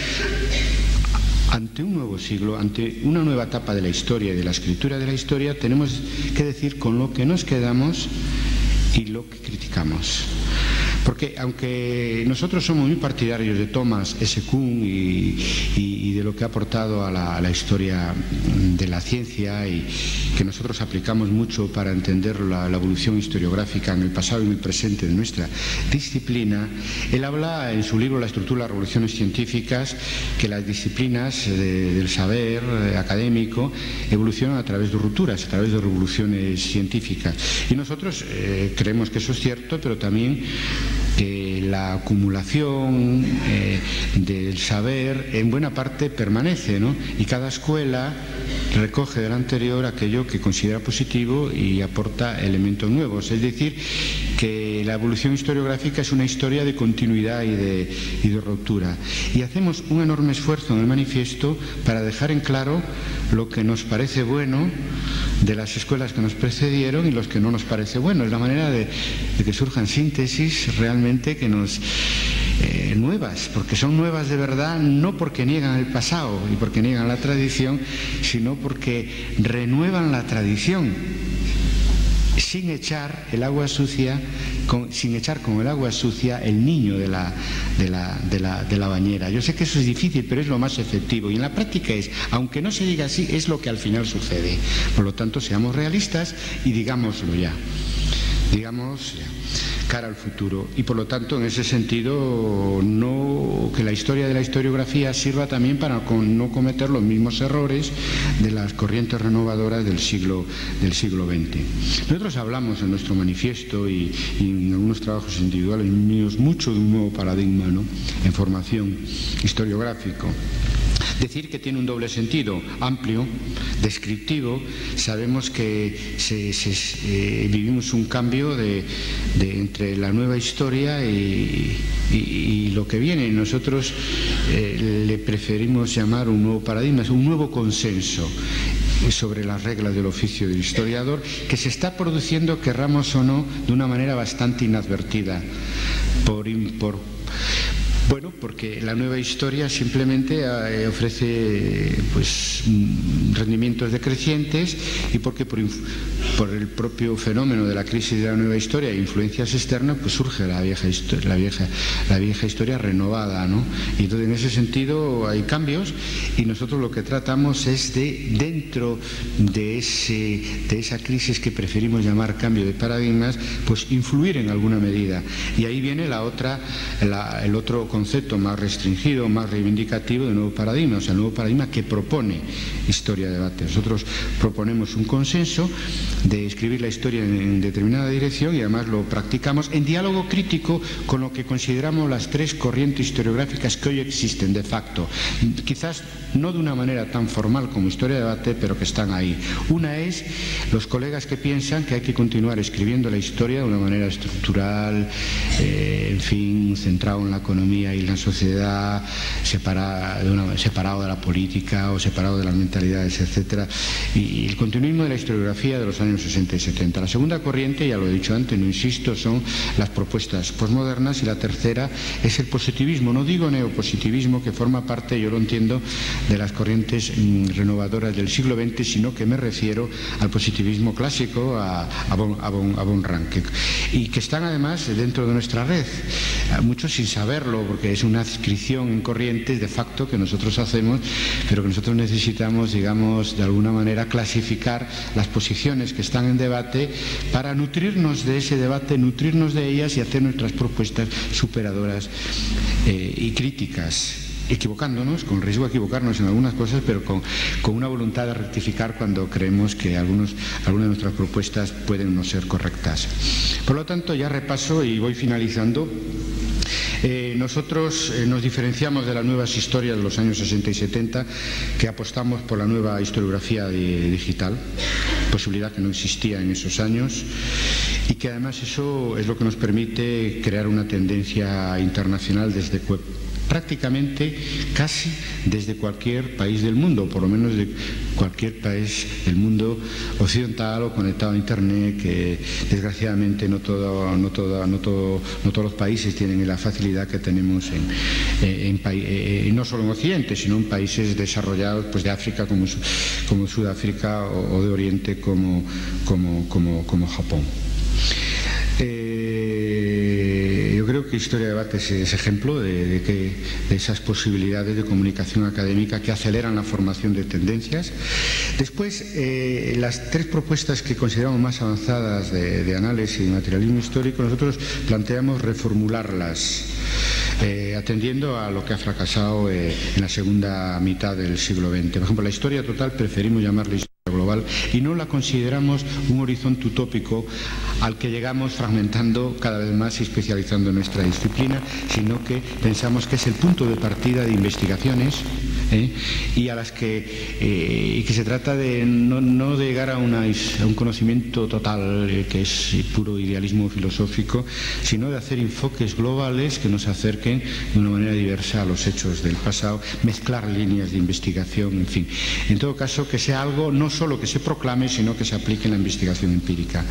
ante un nuevo siglo, ante una nueva etapa de la historia y de la escritura de la historia, tenemos que decir con lo que nos quedamos y lo que criticamos. Porque aunque nosotros somos muy partidarios de Thomas S. Kuhn y, y, y de lo que ha aportado a la, a la historia de la ciencia, y que nosotros aplicamos mucho para entender la, la evolución historiográfica en el pasado y en el presente de nuestra disciplina, él habla en su libro La estructura de las revoluciones científicas que las disciplinas de, del saber eh, académico evolucionan a través de rupturas, a través de revoluciones científicas. Y nosotros eh, creemos que eso es cierto, pero también que la acumulación eh, del saber en buena parte permanece, ¿no? Y cada escuela recoge del anterior aquello que considera positivo y aporta elementos nuevos. Es decir, que la evolución historiográfica es una historia de continuidad y de, y de ruptura. Y hacemos un enorme esfuerzo en el manifiesto para dejar en claro lo que nos parece bueno de las escuelas que nos precedieron y los que no nos parece bueno. Es la manera de, de que surjan síntesis realmente que nos eh, nuevas, porque son nuevas de verdad, no porque niegan el pasado y porque niegan la tradición, sino porque renuevan la tradición, sin echar el agua sucia, con, sin echar con el agua sucia el niño de la, de, la, de, la, de la bañera. Yo sé que eso es difícil, pero es lo más efectivo. Y en la práctica es, aunque no se diga así, es lo que al final sucede. Por lo tanto, seamos realistas y digámoslo ya. Digamos ya, cara al futuro. Y por lo tanto, en ese sentido, no, que la historia de la historiografía sirva también para con, no cometer los mismos errores de las corrientes renovadoras del siglo, del siglo veinte. Nosotros hablamos en nuestro manifiesto y, y en algunos trabajos individuales míos mucho de un nuevo paradigma, ¿no?, en formación historiográfico. Decir que tiene un doble sentido, amplio, descriptivo. Sabemos que se, se, eh, vivimos un cambio de, de, entre la nueva historia y, y, y lo que viene. Nosotros eh, le preferimos llamar un nuevo paradigma, un nuevo consenso sobre las reglas del oficio del historiador, que se está produciendo, querramos o no, de una manera bastante inadvertida por, por Bueno, porque la nueva historia simplemente eh, ofrece pues rendimientos decrecientes, y porque por, por el propio fenómeno de la crisis de la nueva historia e influencias externas, pues surge la vieja, la vieja, la vieja historia renovada, ¿no? Y entonces en ese sentido hay cambios, y nosotros lo que tratamos es de, dentro de, ese, de esa crisis que preferimos llamar cambio de paradigmas, pues influir en alguna medida. Y ahí viene la otra, la, el otro concepto más restringido, más reivindicativo de nuevo paradigma, o sea, el nuevo paradigma que propone historia de debate. Nosotros proponemos un consenso de escribir la historia en determinada dirección, y además lo practicamos en diálogo crítico con lo que consideramos las tres corrientes historiográficas que hoy existen de facto, quizás no de una manera tan formal como historia de debate, pero que están ahí. Una es los colegas que piensan que hay que continuar escribiendo la historia de una manera estructural, eh, en fin, centrado en la economía economía y la sociedad separada de, una, separado de la política o separado de las mentalidades, etcétera, y el continuismo de la historiografía de los años sesenta y setenta. La segunda corriente, ya lo he dicho antes, no insisto, son las propuestas posmodernas, y la tercera es el positivismo. No digo neopositivismo, que forma parte, yo lo entiendo, de las corrientes mmm, renovadoras del siglo veinte, sino que me refiero al positivismo clásico, a, a, von, a, von, a von Ranke, y que están además dentro de nuestra red, muchos sin saberlo, porque es una adscripción en corrientes de facto que nosotros hacemos, pero que nosotros necesitamos, digamos, de alguna manera clasificar las posiciones que están en debate para nutrirnos de ese debate, nutrirnos de ellas y hacer nuestras propuestas superadoras eh, y críticas, equivocándonos, con riesgo de equivocarnos en algunas cosas, pero con, con una voluntad de rectificar cuando creemos que algunos, algunas de nuestras propuestas pueden no ser correctas. Por lo tanto, ya repaso y voy finalizando. Eh, nosotros eh, nos diferenciamos de las nuevas historias de los años sesenta y setenta, que apostamos por la nueva historiografía de, digital, posibilidad que no existía en esos años, y que además eso es lo que nos permite crear una tendencia internacional desde prácticamente casi desde cualquier país del mundo, por lo menos de cualquier país del mundo occidental o conectado a Internet, que desgraciadamente no, todo, no, todo, no, todo, no todos los países tienen la facilidad que tenemos en, en, en, en no solo en Occidente, sino en países desarrollados, pues, de África como, como Sudáfrica, o, o de Oriente como, como, como, como Japón. Eh, yo creo que Historia de Debate es, es ejemplo de, de, que, de esas posibilidades de comunicación académica que aceleran la formación de tendencias. Después, eh, las tres propuestas que consideramos más avanzadas de, de análisis y materialismo histórico, nosotros planteamos reformularlas, Eh, atendiendo a lo que ha fracasado eh, en la segunda mitad del siglo veinte. Por ejemplo, la historia total preferimos llamarla historia global y no la consideramos un horizonte utópico al que llegamos fragmentando cada vez más y especializando nuestra disciplina, sino que pensamos que es el punto de partida de investigaciones ¿eh? y a las que, eh, y que se trata de no, no de llegar a, una, a un conocimiento total eh, que es puro idealismo filosófico, sino de hacer enfoques globales que nos acerquen de una manera diversa a los hechos del pasado, mezclar líneas de investigación, en fin. En todo caso, que sea algo no solo que se proclame, sino que se aplique en la investigación empírica.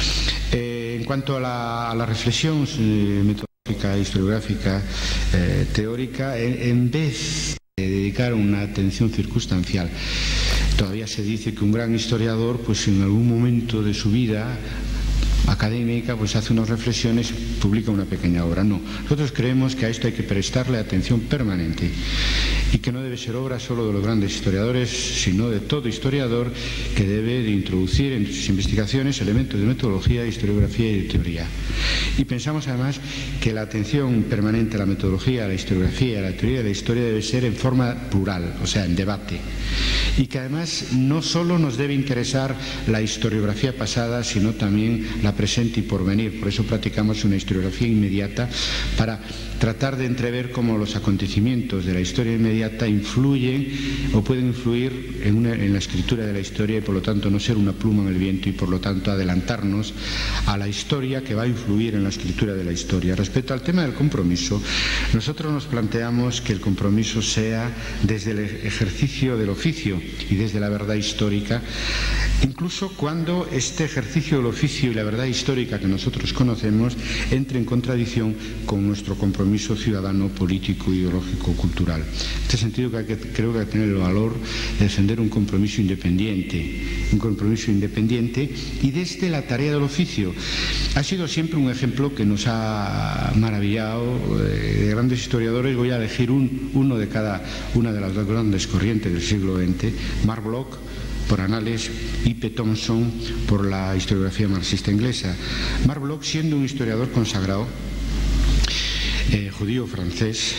Eh, en cuanto a la, a la reflexión eh, metodológica, historiográfica, eh, teórica, en, en vez de dedicar una atención circunstancial, todavía se dice que un gran historiador, pues en algún momento de su vida académica, pues hace unas reflexiones, publica una pequeña obra. No, nosotros creemos que a esto hay que prestarle atención permanente y que no debe ser obra solo de los grandes historiadores, sino de todo historiador, que debe de introducir en sus investigaciones elementos de metodología, de historiografía y de teoría. Y pensamos además que la atención permanente a la metodología, a la historiografía y a la teoría de la historia debe ser en forma plural, o sea, en debate. Y que además no solo nos debe interesar la historiografía pasada, sino también la presente y porvenir. Por eso practicamos una historiografía inmediata, para tratar de entrever cómo los acontecimientos de la historia inmediata influyen o pueden influir en, una, en la escritura de la historia, y por lo tanto no ser una pluma en el viento, y por lo tanto adelantarnos a la historia que va a influir en la escritura de la historia. Respecto al tema del compromiso, nosotros nos planteamos que el compromiso sea desde el ejercicio del oficio y desde la verdad histórica, incluso cuando este ejercicio del oficio y la verdad histórica que nosotros conocemos entre en contradicción con nuestro compromiso ciudadano, político, ideológico, cultural. En este sentido, que hay que, creo que hay que tener el valor de defender un compromiso independiente, un compromiso independiente y desde la tarea del oficio. Ha sido siempre un ejemplo que nos ha maravillado de, de grandes historiadores. Voy a elegir un, uno de cada una de las dos grandes corrientes del siglo veinte, Mark Bloch por Anales y P. Thompson por la historiografía marxista inglesa. Mark Bloch, siendo un historiador consagrado, eh, judío francés,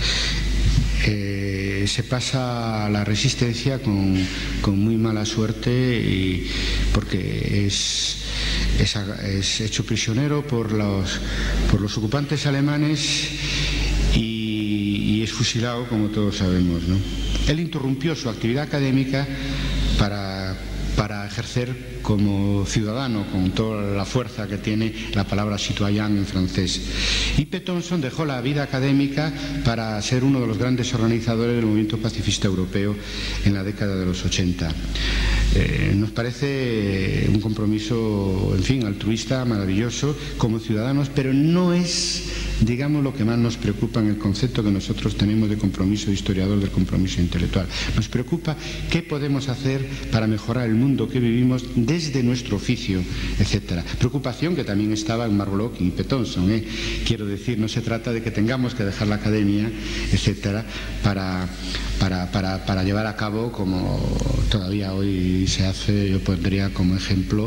eh, se pasa a la resistencia con, con muy mala suerte, y porque es, es, es hecho prisionero por los, por los ocupantes alemanes y, y es fusilado, como todos sabemos, ¿no? Él interrumpió su actividad académica para, para ejercer ejercer como ciudadano con toda la fuerza que tiene la palabra citoyen en francés. Y P. Thompson dejó la vida académica para ser uno de los grandes organizadores del movimiento pacifista europeo en la década de los ochenta. Eh, nos parece un compromiso, en fin, altruista, maravilloso como ciudadanos, pero no es, digamos, lo que más nos preocupa en el concepto que nosotros tenemos de compromiso de historiador, del compromiso intelectual. Nos preocupa qué podemos hacer para mejorar el mundo que vivimos desde nuestro oficio, etcétera. Preocupación que también estaba en Marlowe y P. Thompson, ¿eh? Quiero decir, no se trata de que tengamos que dejar la academia, etcétera, para, para, para, para llevar a cabo, como todavía hoy se hace, yo pondría como ejemplo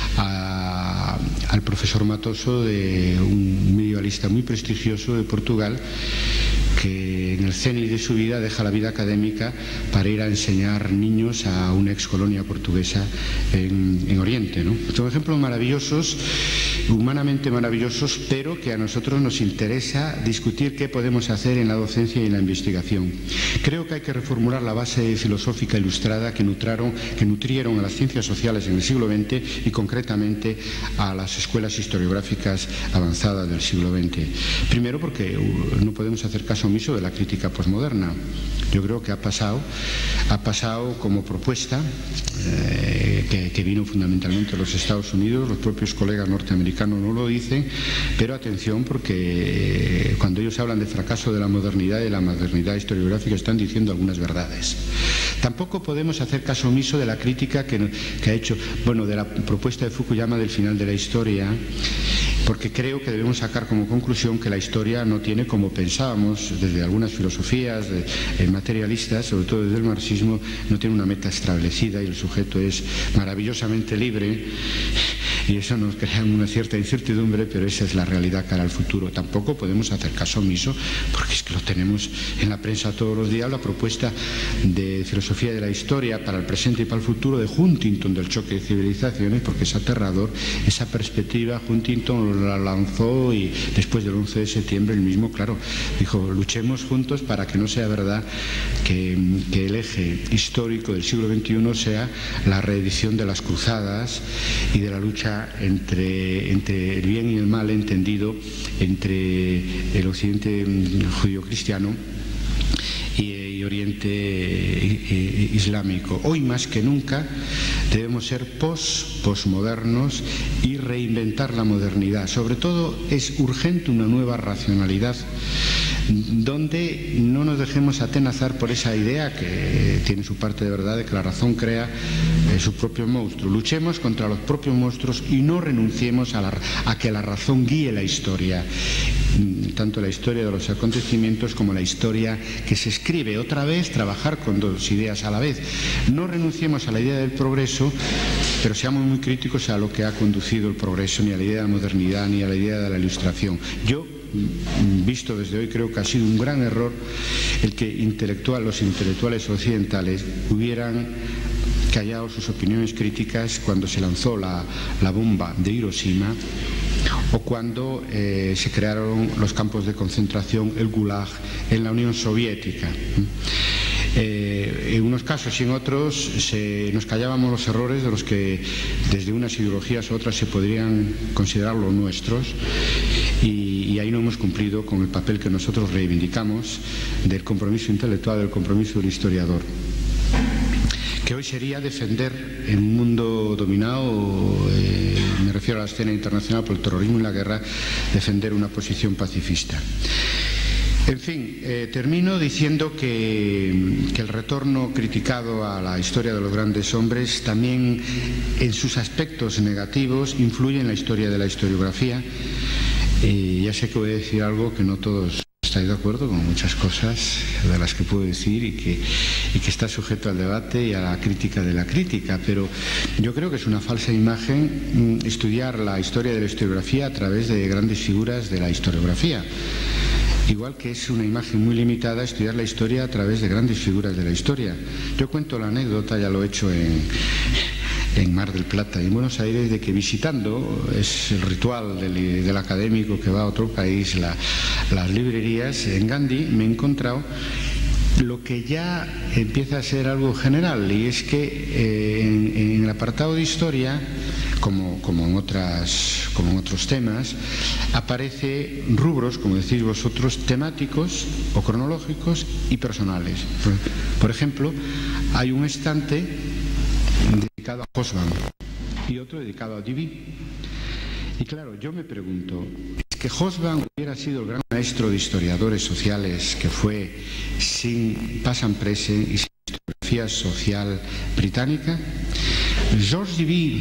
a, al profesor Matoso, de un medievalista muy prestigioso de Portugal, que en el cenit de su vida deja la vida académica para ir a enseñar niños a una ex colonia portuguesa en, en Oriente, ¿no? Son ejemplos maravillosos, humanamente maravillosos, pero que a nosotros nos interesa discutir qué podemos hacer en la docencia y en la investigación. Creo que hay que reformular la base filosófica ilustrada que nutraron, que nutrieron a las ciencias sociales en el siglo veinte y concretamente a las escuelas historiográficas avanzadas del siglo veinte. Primero, porque no podemos hacer caso omiso de la crítica posmoderna. Yo creo que ha pasado, ha pasado como propuesta eh, que, que vino fundamentalmente de los Estados Unidos. Los propios colegas norteamericanos no lo dicen, pero atención, porque cuando ellos hablan de fracaso de la modernidad y de la modernidad historiográfica están diciendo algunas verdades. Tampoco podemos hacer caso omiso de la crítica que, que ha hecho, bueno, de la propuesta de Fukuyama del final de la historia, porque creo que debemos sacar como conclusión que la historia no tiene, como pensábamos desde algunas filosofías de, eh, materialistas, sobre todo desde el marxismo, no tiene una meta establecida y el sujeto es maravillosamente libre, y eso nos crea una cierta incertidumbre, pero esa es la realidad cara al futuro. Tampoco podemos hacer caso omiso, porque es que lo tenemos en la prensa todos los días, la propuesta de filosofía de la historia para el presente y para el futuro de Huntington, del choque de civilizaciones, porque es aterrador esa perspectiva. Huntington la lanzó y después del once de septiembre el mismo, claro, dijo: luchemos juntos para que no sea verdad que, que el eje histórico del siglo veintiuno sea la reedición de las cruzadas y de la lucha entre, entre el bien y el mal entendido entre el occidente judío-cristiano y Oriente Islámico. Hoy más que nunca debemos ser post, postmodernos y reinventar la modernidad. Sobre todo es urgente una nueva racionalidad donde no nos dejemos atenazar por esa idea, que tiene su parte de verdad, de que la razón crea eh, su propio monstruo. Luchemos contra los propios monstruos y no renunciemos a, la, a que la razón guíe la historia, tanto la historia de los acontecimientos como la historia que se escribe. Otra vez, trabajar con dos ideas a la vez. No renunciemos a la idea del progreso, pero seamos muy críticos a lo que ha conducido el progreso, ni a la idea de la modernidad, ni a la idea de la ilustración. Yo, visto desde hoy, creo que ha sido un gran error el que intelectual, los intelectuales occidentales hubieran callado sus opiniones críticas cuando se lanzó la, la bomba de Hiroshima, o cuando eh, se crearon los campos de concentración, el Gulag, en la Unión Soviética. Eh, en unos casos y en otros se, nos callábamos los errores de los que desde unas ideologías u otras se podrían considerar los nuestros, y, y ahí no hemos cumplido con el papel que nosotros reivindicamos del compromiso intelectual, del compromiso del historiador, que hoy sería defender en un mundo dominado, eh, me refiero a la escena internacional por el terrorismo y la guerra, defender una posición pacifista. En fin, eh, termino diciendo que, que el retorno criticado a la historia de los grandes hombres también en sus aspectos negativos influye en la historia de la historiografía. Eh, ya sé que voy a decir algo que no todos estáis de acuerdo, con muchas cosas de las que puedo decir y que, y que está sujeto al debate y a la crítica de la crítica, pero yo creo que es una falsa imagen mm, estudiar la historia de la historiografía a través de grandes figuras de la historiografía. Igual que es una imagen muy limitada estudiar la historia a través de grandes figuras de la historia. Yo cuento la anécdota, ya lo he hecho en, en Mar del Plata y en Buenos Aires, de que visitando, es el ritual del, del académico que va a otro país, la, las librerías, en Gandhi me he encontrado lo que ya empieza a ser algo general, y es que eh, en, en el apartado de historia, como, como, en otras, como en otros temas, aparece rubros, como decís vosotros, temáticos o cronológicos y personales. Por, por ejemplo, hay un estante dedicado a Hobsbawm y otro dedicado a Dewey. Y claro, yo me pregunto, ¿es que Hobsbawm hubiera sido el gran maestro de historiadores sociales que fue sin past and present y sin historiografía social británica? George Dewey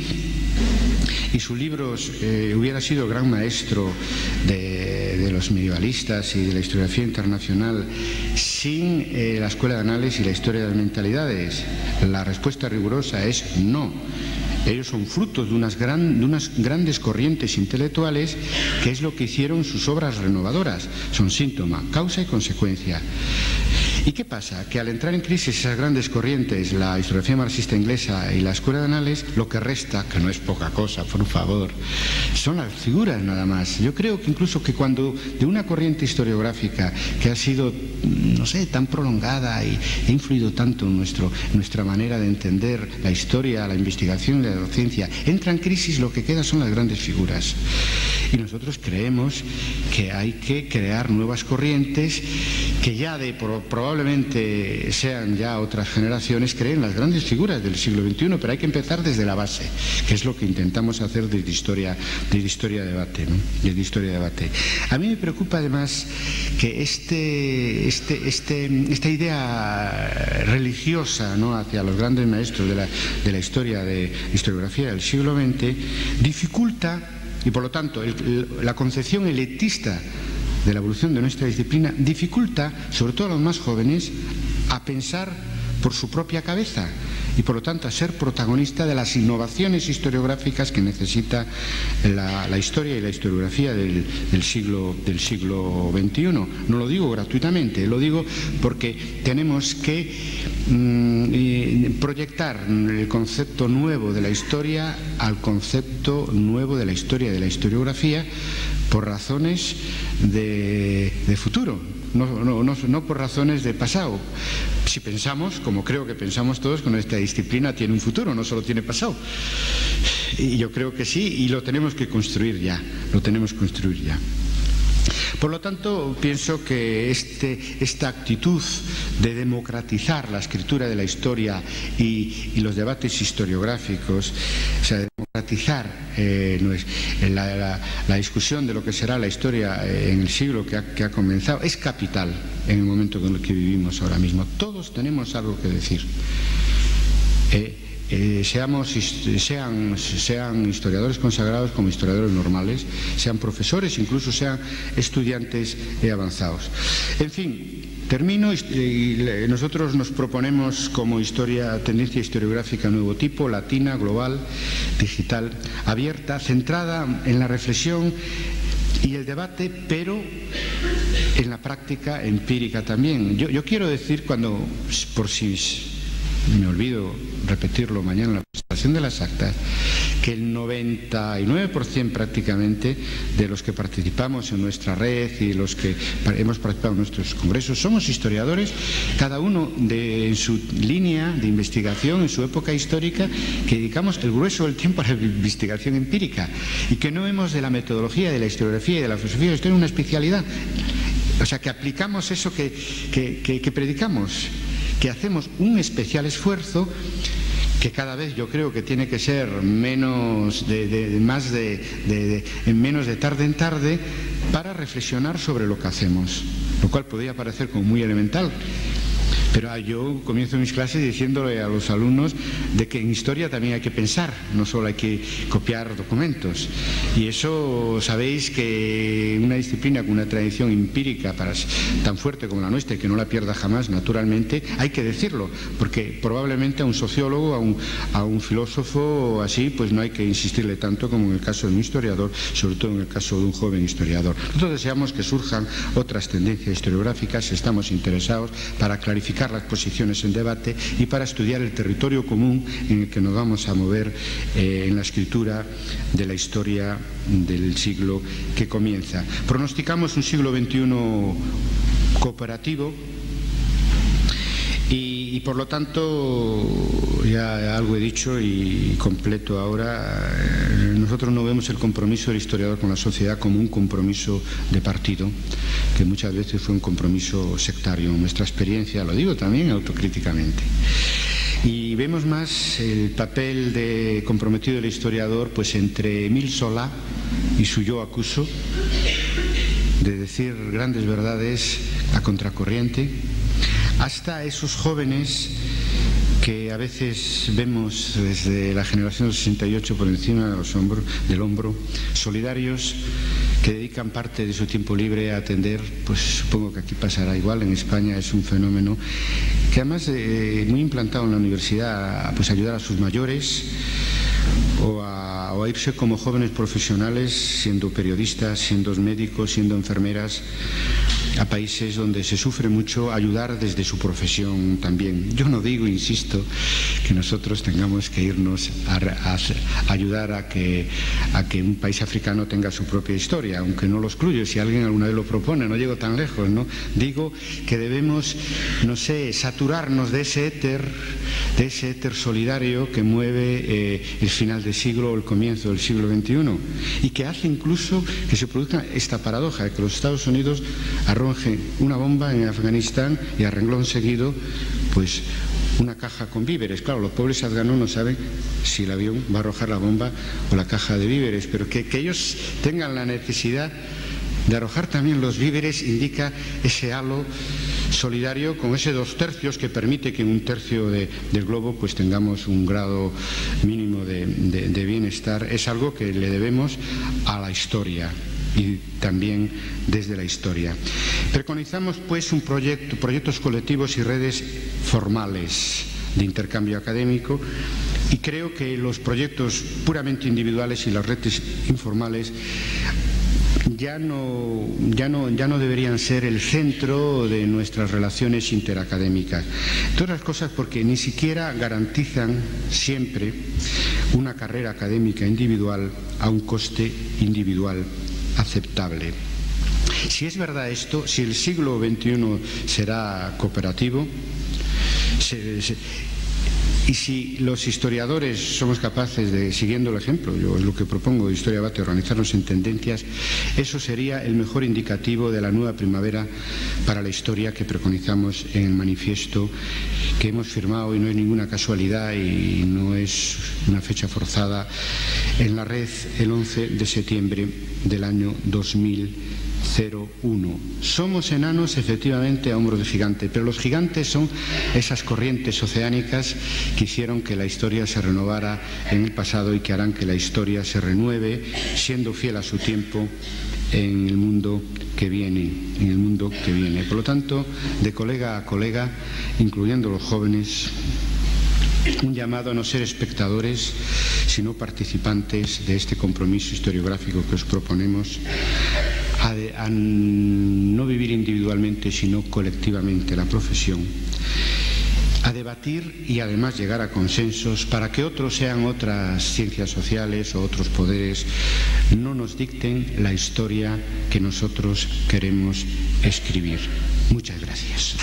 y sus libros eh, hubiera sido el gran maestro de, de los medievalistas y de la historiografía internacional sin eh, la escuela de análisis y la historia de las mentalidades. La respuesta rigurosa es no. Ellos son frutos de unas, gran, de unas grandes corrientes intelectuales, que es lo que hicieron sus obras renovadoras. Son síntoma, causa y consecuencia. ¿Y qué pasa? Que al entrar en crisis esas grandes corrientes, la historiografía marxista inglesa y la escuela de análisis, lo que resta, que no es poca cosa, por favor, son las figuras nada más. Yo creo que incluso que cuando de una corriente historiográfica que ha sido, no sé, tan prolongada y ha influido tanto en nuestro, nuestra manera de entender la historia, la investigación y la docencia, entra en crisis, lo que queda son las grandes figuras. Y nosotros creemos que hay que crear nuevas corrientes que ya de probablemente sean ya otras generaciones, creen las grandes figuras del siglo veintiuno, pero hay que empezar desde la base, que es lo que intentamos hacer desde historia, desde historia debate, ¿no? Desde historia debate. A mí me preocupa además que este, este, este, esta idea religiosa, ¿no?, hacia los grandes maestros de la, de la historia de historiografía del siglo veinte dificulta, y por lo tanto el, el, la concepción elitista de la evolución de nuestra disciplina dificulta, sobre todo a los más jóvenes, a pensar por su propia cabeza y por lo tanto a ser protagonista de las innovaciones historiográficas que necesita la, la historia y la historiografía del, del, siglo, del siglo veintiuno. No lo digo gratuitamente, lo digo porque tenemos que mmm, eh, proyectar el concepto nuevo de la historia al concepto nuevo de la historia y de la historiografía por razones de, de futuro, no, no, no, no por razones de pasado. Si pensamos, como creo que pensamos todos, que nuestra disciplina tiene un futuro, no solo tiene pasado. Y yo creo que sí, y lo tenemos que construir ya, lo tenemos que construir ya. Por lo tanto, pienso que este, esta actitud de democratizar la escritura de la historia y, y los debates historiográficos, o sea, de democratizar eh, la, la, la discusión de lo que será la historia en el siglo que ha, que ha comenzado, es capital en el momento en el que vivimos ahora mismo. Todos tenemos algo que decir. Eh, Eh, seamos, sean, sean historiadores consagrados como historiadores normales, sean profesores, incluso sean estudiantes eh, avanzados. En fin, termino y, y nosotros nos proponemos como historia, tendencia historiográfica nuevo tipo, latina, global, digital, abierta, centrada en la reflexión y el debate, pero en la práctica empírica también. Yo, yo quiero decir, cuando, por si me olvido repetirlo mañana en la presentación de las actas, que el noventa y nueve por ciento prácticamente de los que participamos en nuestra red y los que hemos participado en nuestros congresos somos historiadores, cada uno de, en su línea de investigación, en su época histórica, que dedicamos el grueso del tiempo a la investigación empírica y que no vemos de la metodología, de la historiografía y de la filosofía de la historia una especialidad. O sea, que aplicamos eso que, que, que, que predicamos, que hacemos un especial esfuerzo que cada vez yo creo que tiene que ser menos de, de, más de, de, de menos de tarde en tarde para reflexionar sobre lo que hacemos, lo cual podría parecer como muy elemental. Pero yo comienzo mis clases diciéndole a los alumnos de que en historia también hay que pensar, no solo hay que copiar documentos. Y eso sabéis que una disciplina con una tradición empírica para, tan fuerte como la nuestra, y que no la pierda jamás, naturalmente, hay que decirlo, porque probablemente a un sociólogo, a un, a un filósofo así, pues no hay que insistirle tanto como en el caso de un historiador, sobre todo en el caso de un joven historiador. Nosotros deseamos que surjan otras tendencias historiográficas, estamos interesados para clarificar las posiciones en debate y para estudiar el territorio común en el que nos vamos a mover eh, en la escritura de la historia del siglo que comienza. Pronosticamos un siglo veintiuno cooperativo, Y, y por lo tanto, ya algo he dicho y completo ahora, nosotros no vemos el compromiso del historiador con la sociedad como un compromiso de partido, que muchas veces fue un compromiso sectario. En nuestra experiencia, lo digo también autocríticamente. Y vemos más el papel de comprometido del historiador pues entre Émile Zola y su yo acuso, de decir grandes verdades a contracorriente, hasta esos jóvenes que a veces vemos desde la generación del sesenta y ocho por encima de los hombros, del hombro, solidarios, que dedican parte de su tiempo libre a atender, pues supongo que aquí pasará igual, en España es un fenómeno que además eh, muy implantado en la universidad, a, pues ayudar a sus mayores o a, o a irse como jóvenes profesionales, siendo periodistas, siendo médicos, siendo enfermeras, a países donde se sufre mucho, ayudar desde su profesión también. Yo no digo, insisto, que nosotros tengamos que irnos a, a, a ayudar a que, a que un país africano tenga su propia historia, aunque no lo excluyo, si alguien alguna vez lo propone, no llego tan lejos, ¿no? Digo que debemos, no sé, saturarnos de ese éter, de ese éter solidario que mueve eh, el final del siglo o el comienzo del siglo veintiuno y que hace incluso que se produzca esta paradoja de que los Estados Unidos arrojen una bomba en Afganistán y a renglón seguido pues una caja con víveres. Claro, los pobres afganos no saben si el avión va a arrojar la bomba o la caja de víveres, pero que, que ellos tengan la necesidad de arrojar también los víveres indica ese halo solidario con ese dos tercios que permite que en un tercio de, del globo pues tengamos un grado mínimo de, de, de bienestar. Es algo que le debemos a la historia y también desde la historia. Preconizamos pues un proyecto, proyectos colectivos y redes formales de intercambio académico, y creo que los proyectos puramente individuales y las redes informales ya no, ya no, ya no deberían ser el centro de nuestras relaciones interacadémicas. Entre otras cosas porque ni siquiera garantizan siempre una carrera académica individual a un coste individual aceptable. Si es verdad esto, si el siglo veintiuno será cooperativo, se, se, y si los historiadores somos capaces de, siguiendo el ejemplo, yo es lo que propongo de Historia Debate, organizarnos en tendencias, eso sería el mejor indicativo de la nueva primavera para la historia que preconizamos en el manifiesto que hemos firmado, y no es ninguna casualidad y no es una fecha forzada, en la red el once de septiembre del año dos mil uno. Somos enanos efectivamente a hombros de gigante, pero los gigantes son esas corrientes oceánicas que hicieron que la historia se renovara en el pasado y que harán que la historia se renueve siendo fiel a su tiempo en el mundo que viene, en el mundo que viene. Por lo tanto, de colega a colega, incluyendo los jóvenes, un llamado a no ser espectadores, sino participantes de este compromiso historiográfico que os proponemos, a, de, a no vivir individualmente, sino colectivamente la profesión, a debatir y además llegar a consensos para que otros sean otras ciencias sociales o otros poderes, no nos dicten la historia que nosotros queremos escribir. Muchas gracias.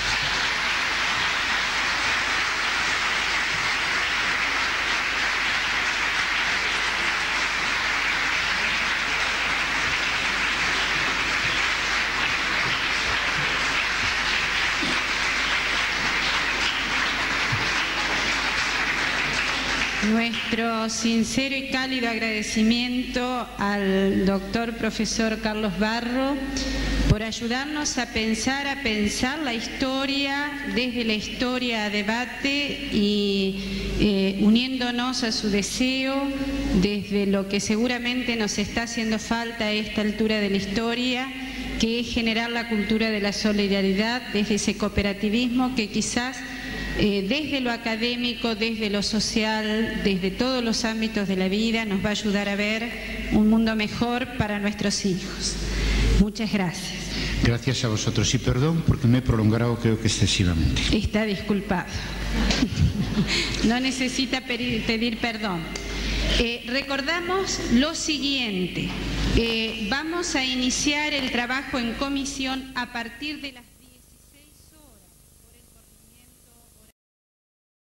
Nuestro sincero y cálido agradecimiento al doctor profesor Carlos Barro por ayudarnos a pensar, a pensar la historia desde la historia a debate y eh, uniéndonos a su deseo desde lo que seguramente nos está haciendo falta a esta altura de la historia, que es generar la cultura de la solidaridad desde ese cooperativismo que quizás Eh, desde lo académico, desde lo social, desde todos los ámbitos de la vida, nos va a ayudar a ver un mundo mejor para nuestros hijos. Muchas gracias. Gracias a vosotros y perdón porque me he prolongado creo que excesivamente. Está disculpado. No necesita pedir, pedir perdón. Eh, recordamos lo siguiente. Eh, vamos a iniciar el trabajo en comisión a partir de las